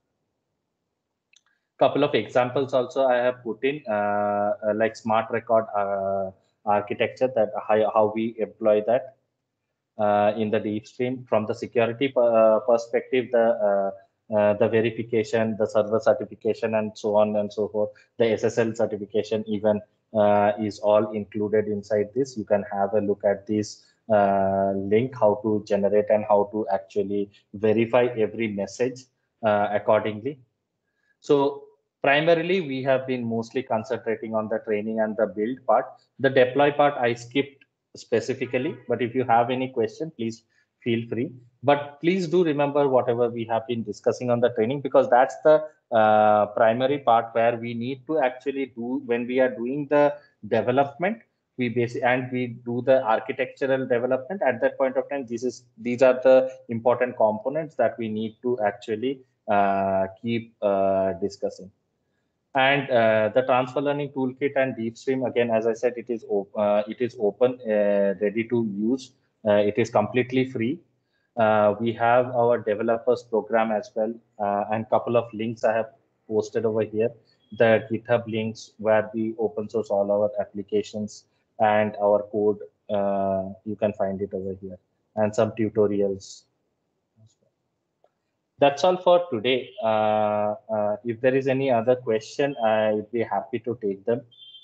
Couple of examples also I have put in, like smart record architecture, that how we employ that in the DeepStream. From the security perspective, the verification, the server certification, and so on and so forth, the SSL certification even is all included inside this. You can have a look at this link, how to generate and how to actually verify every message accordingly. So primarily, we have been mostly concentrating on the training and the build part. The deploy part I skipped specifically, but if you have any question, please feel free. But please do remember whatever we have been discussing on the training, because that's the primary part where we need to actually do when we are doing the development. We do the architectural development at that point of time. These are the important components that we need to actually keep discussing. And the transfer learning toolkit and DeepStream, again, as I said, it is open, ready to use. It is completely free. We have our developers program as well, and couple of links I have posted over here. The GitHub links where we open source all our applications and our code. You can find it over here, and some tutorials. That's all for today. If there is any other question, I'd be happy to take them.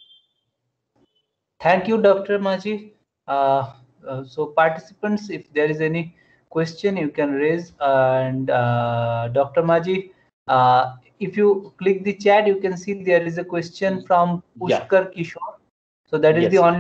Thank you, Dr. Maji. So participants, if there is any question, you can raise. And Dr. Maji, if you click the chat, you can see there is a question from Pushkar Kishore. So that is the only.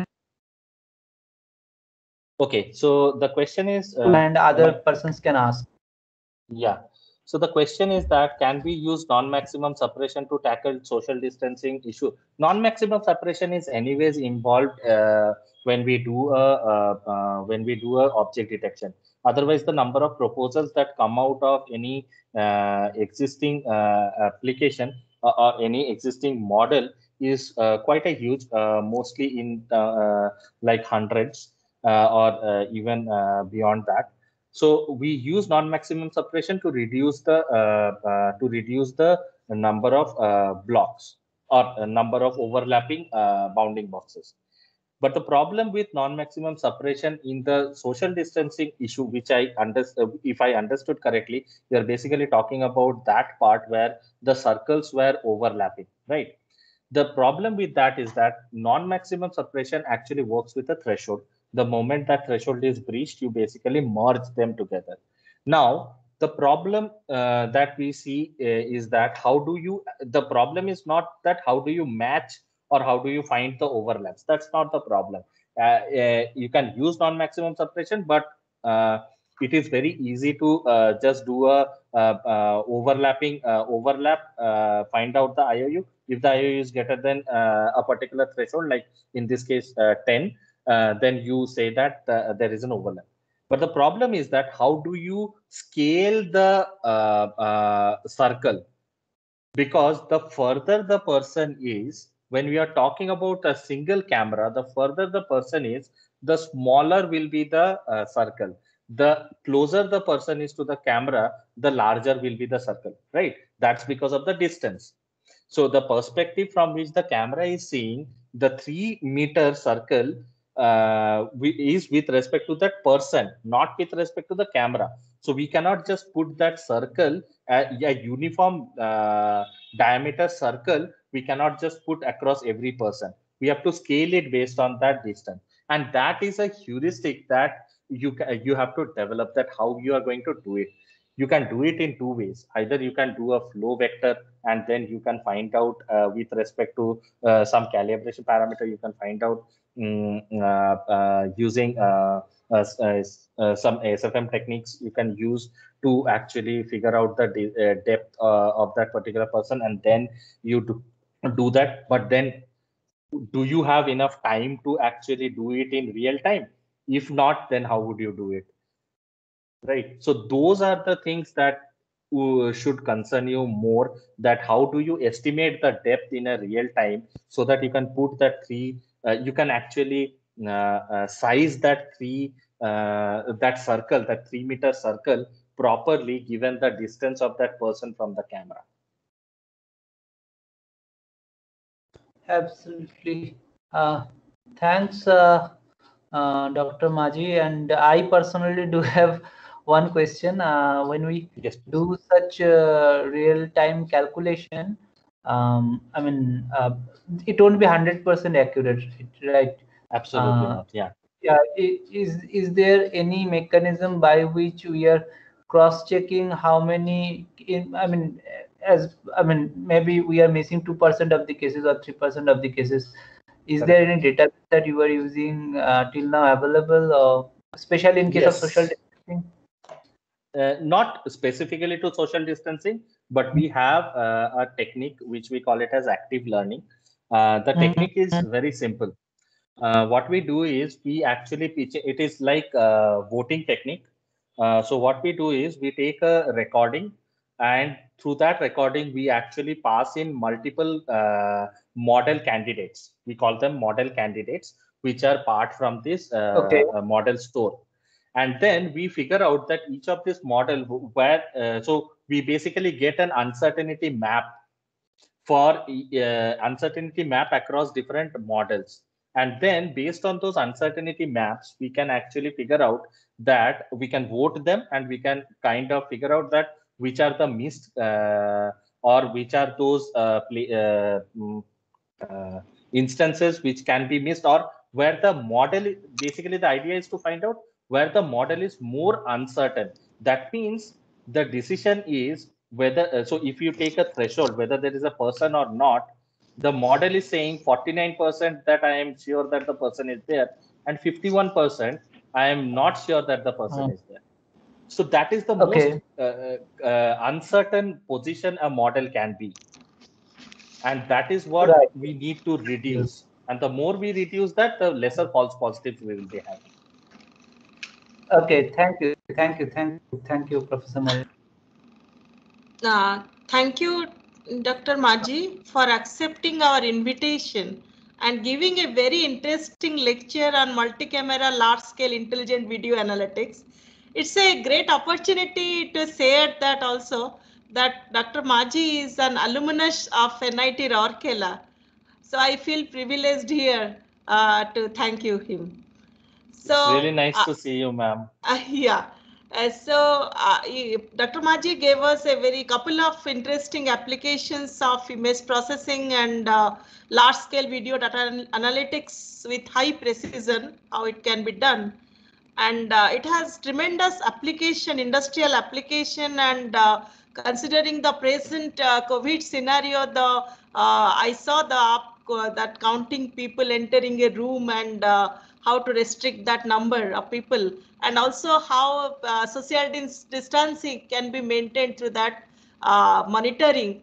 Okay, so the question is. And other persons can ask. Yeah. So the question is that, can we use non-maximum separation to tackle social distancing issue? Non-maximum separation is anyways involved when we do a object detection. Otherwise, the number of proposals that come out of any existing application or any existing model is quite a huge, mostly in like hundreds or even beyond that. So we use non-maximum separation to reduce the number of blocks or a number of overlapping bounding boxes. But the problem with non-maximum separation in the social distancing issue, which if I understood correctly, you're basically talking about that part where the circles were overlapping, right? The problem with that is that non-maximum separation actually works with a threshold. The moment that threshold is breached, you basically merge them together. Now, the problem that we see is that the problem is not that how do you match or how do you find the overlaps. That's not the problem. You can use non-maximum separation, but it is very easy to just do a overlap, find out the IOU. If the IOU is greater than a particular threshold, like in this case 10, then you say that there is an overlap. But the problem is that how do you scale the circle? Because the further the person is, when we are talking about a single camera, the further the person is, the smaller will be the circle. The closer the person is to the camera, the larger will be the circle, right? That's because of the distance. So the perspective from which the camera is seeing, the 3-meter circle is with respect to that person, not with respect to the camera. So we cannot just put that circle, a uniform diameter circle, we cannot just put across every person. We have to scale it based on that distance. And that is a heuristic that you have to develop, that how you are going to do it. You can do it in 2 ways. Either you can do a flow vector, and then you can find out with respect to some calibration parameter, you can find out using some ASFM techniques you can use to actually figure out the depth of that particular person, and then you do that. But then, do you have enough time to actually do it in real time? If not, then how would you do it? Right. So those are the things that should concern you more, that how do you estimate the depth in a real time, so that you can put that you can actually size that circle, that 3-meter circle properly, given the distance of that person from the camera. Absolutely. Thanks, Dr. Maji. And I personally do have one question. When we do such real-time calculation, I mean, it won't be 100% accurate, right? Absolutely not. Yeah. Yeah, is there any mechanism by which we are cross-checking how many I mean, maybe we are missing 2% of the cases or 3% of the cases. Is there any data that you are using till now available, or especially in case of social distancing? Not specifically to social distancing, but we have a technique which we call it as active learning. The technique is very simple. What we do is we actually pitch it is like a voting technique. So what we do is we take a recording, and through that recording we actually pass in multiple model candidates. We call them model candidates, which are part from this model store. And then we figure out that each of this model where so we basically get an uncertainty map for uncertainty map across different models. And then based on those uncertainty maps, we can actually figure out that we can vote them, and we can kind of figure out that which are the missed or which are those instances which can be missed, or where the model, basically the idea is to find out where the model is more uncertain. That means the decision is whether, so if you take a threshold, whether there is a person or not, the model is saying 49% that I am sure that the person is there, and 51% I am not sure that the person is there. So that is the most uncertain position a model can be. And that is what we need to reduce. And the more we reduce that, the lesser false positives we will be having. Okay, thank you, Professor Mari. Thank you, Dr. Majhi, for accepting our invitation and giving a very interesting lecture on multi-camera large-scale intelligent video analytics. It's a great opportunity to say that also that Dr. Majhi is an alumnus of NIT Rourkela. So I feel privileged here to thank you him. So it's really nice to see you, ma'am. Yeah. Dr. Majhi gave us a very couple of interesting applications of image processing and large-scale video data analytics with high precision, how it can be done. And it has tremendous application, industrial application, and considering the present COVID scenario, I saw that counting people entering a room and how to restrict that number of people, and also how social distancing can be maintained through that monitoring.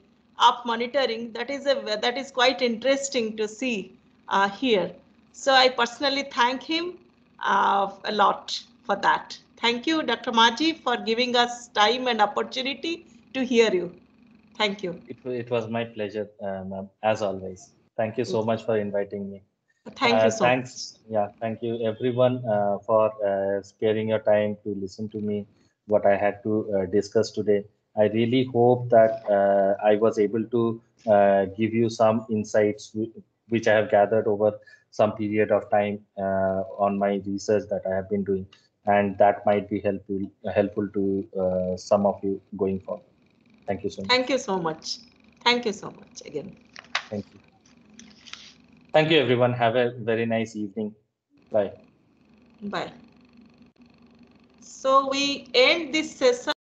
That is quite interesting to see here. So I personally thank him a lot for that. Thank you, Dr. Majhi, for giving us time and opportunity to hear you. Thank you. It was my pleasure, ma'am, as always. Thank you so much for inviting me. Thank you so much. Yeah, thank you everyone for sparing your time to listen to me, what I had to discuss today. I really hope that I was able to give you some insights which I have gathered over some period of time on my research that I have been doing, and that might be helpful to some of you going forward. Thank you so much. Thank you so much. Thank you so much again. Thank you. Thank you, everyone. Have a very nice evening. Bye. Bye. So we end this session.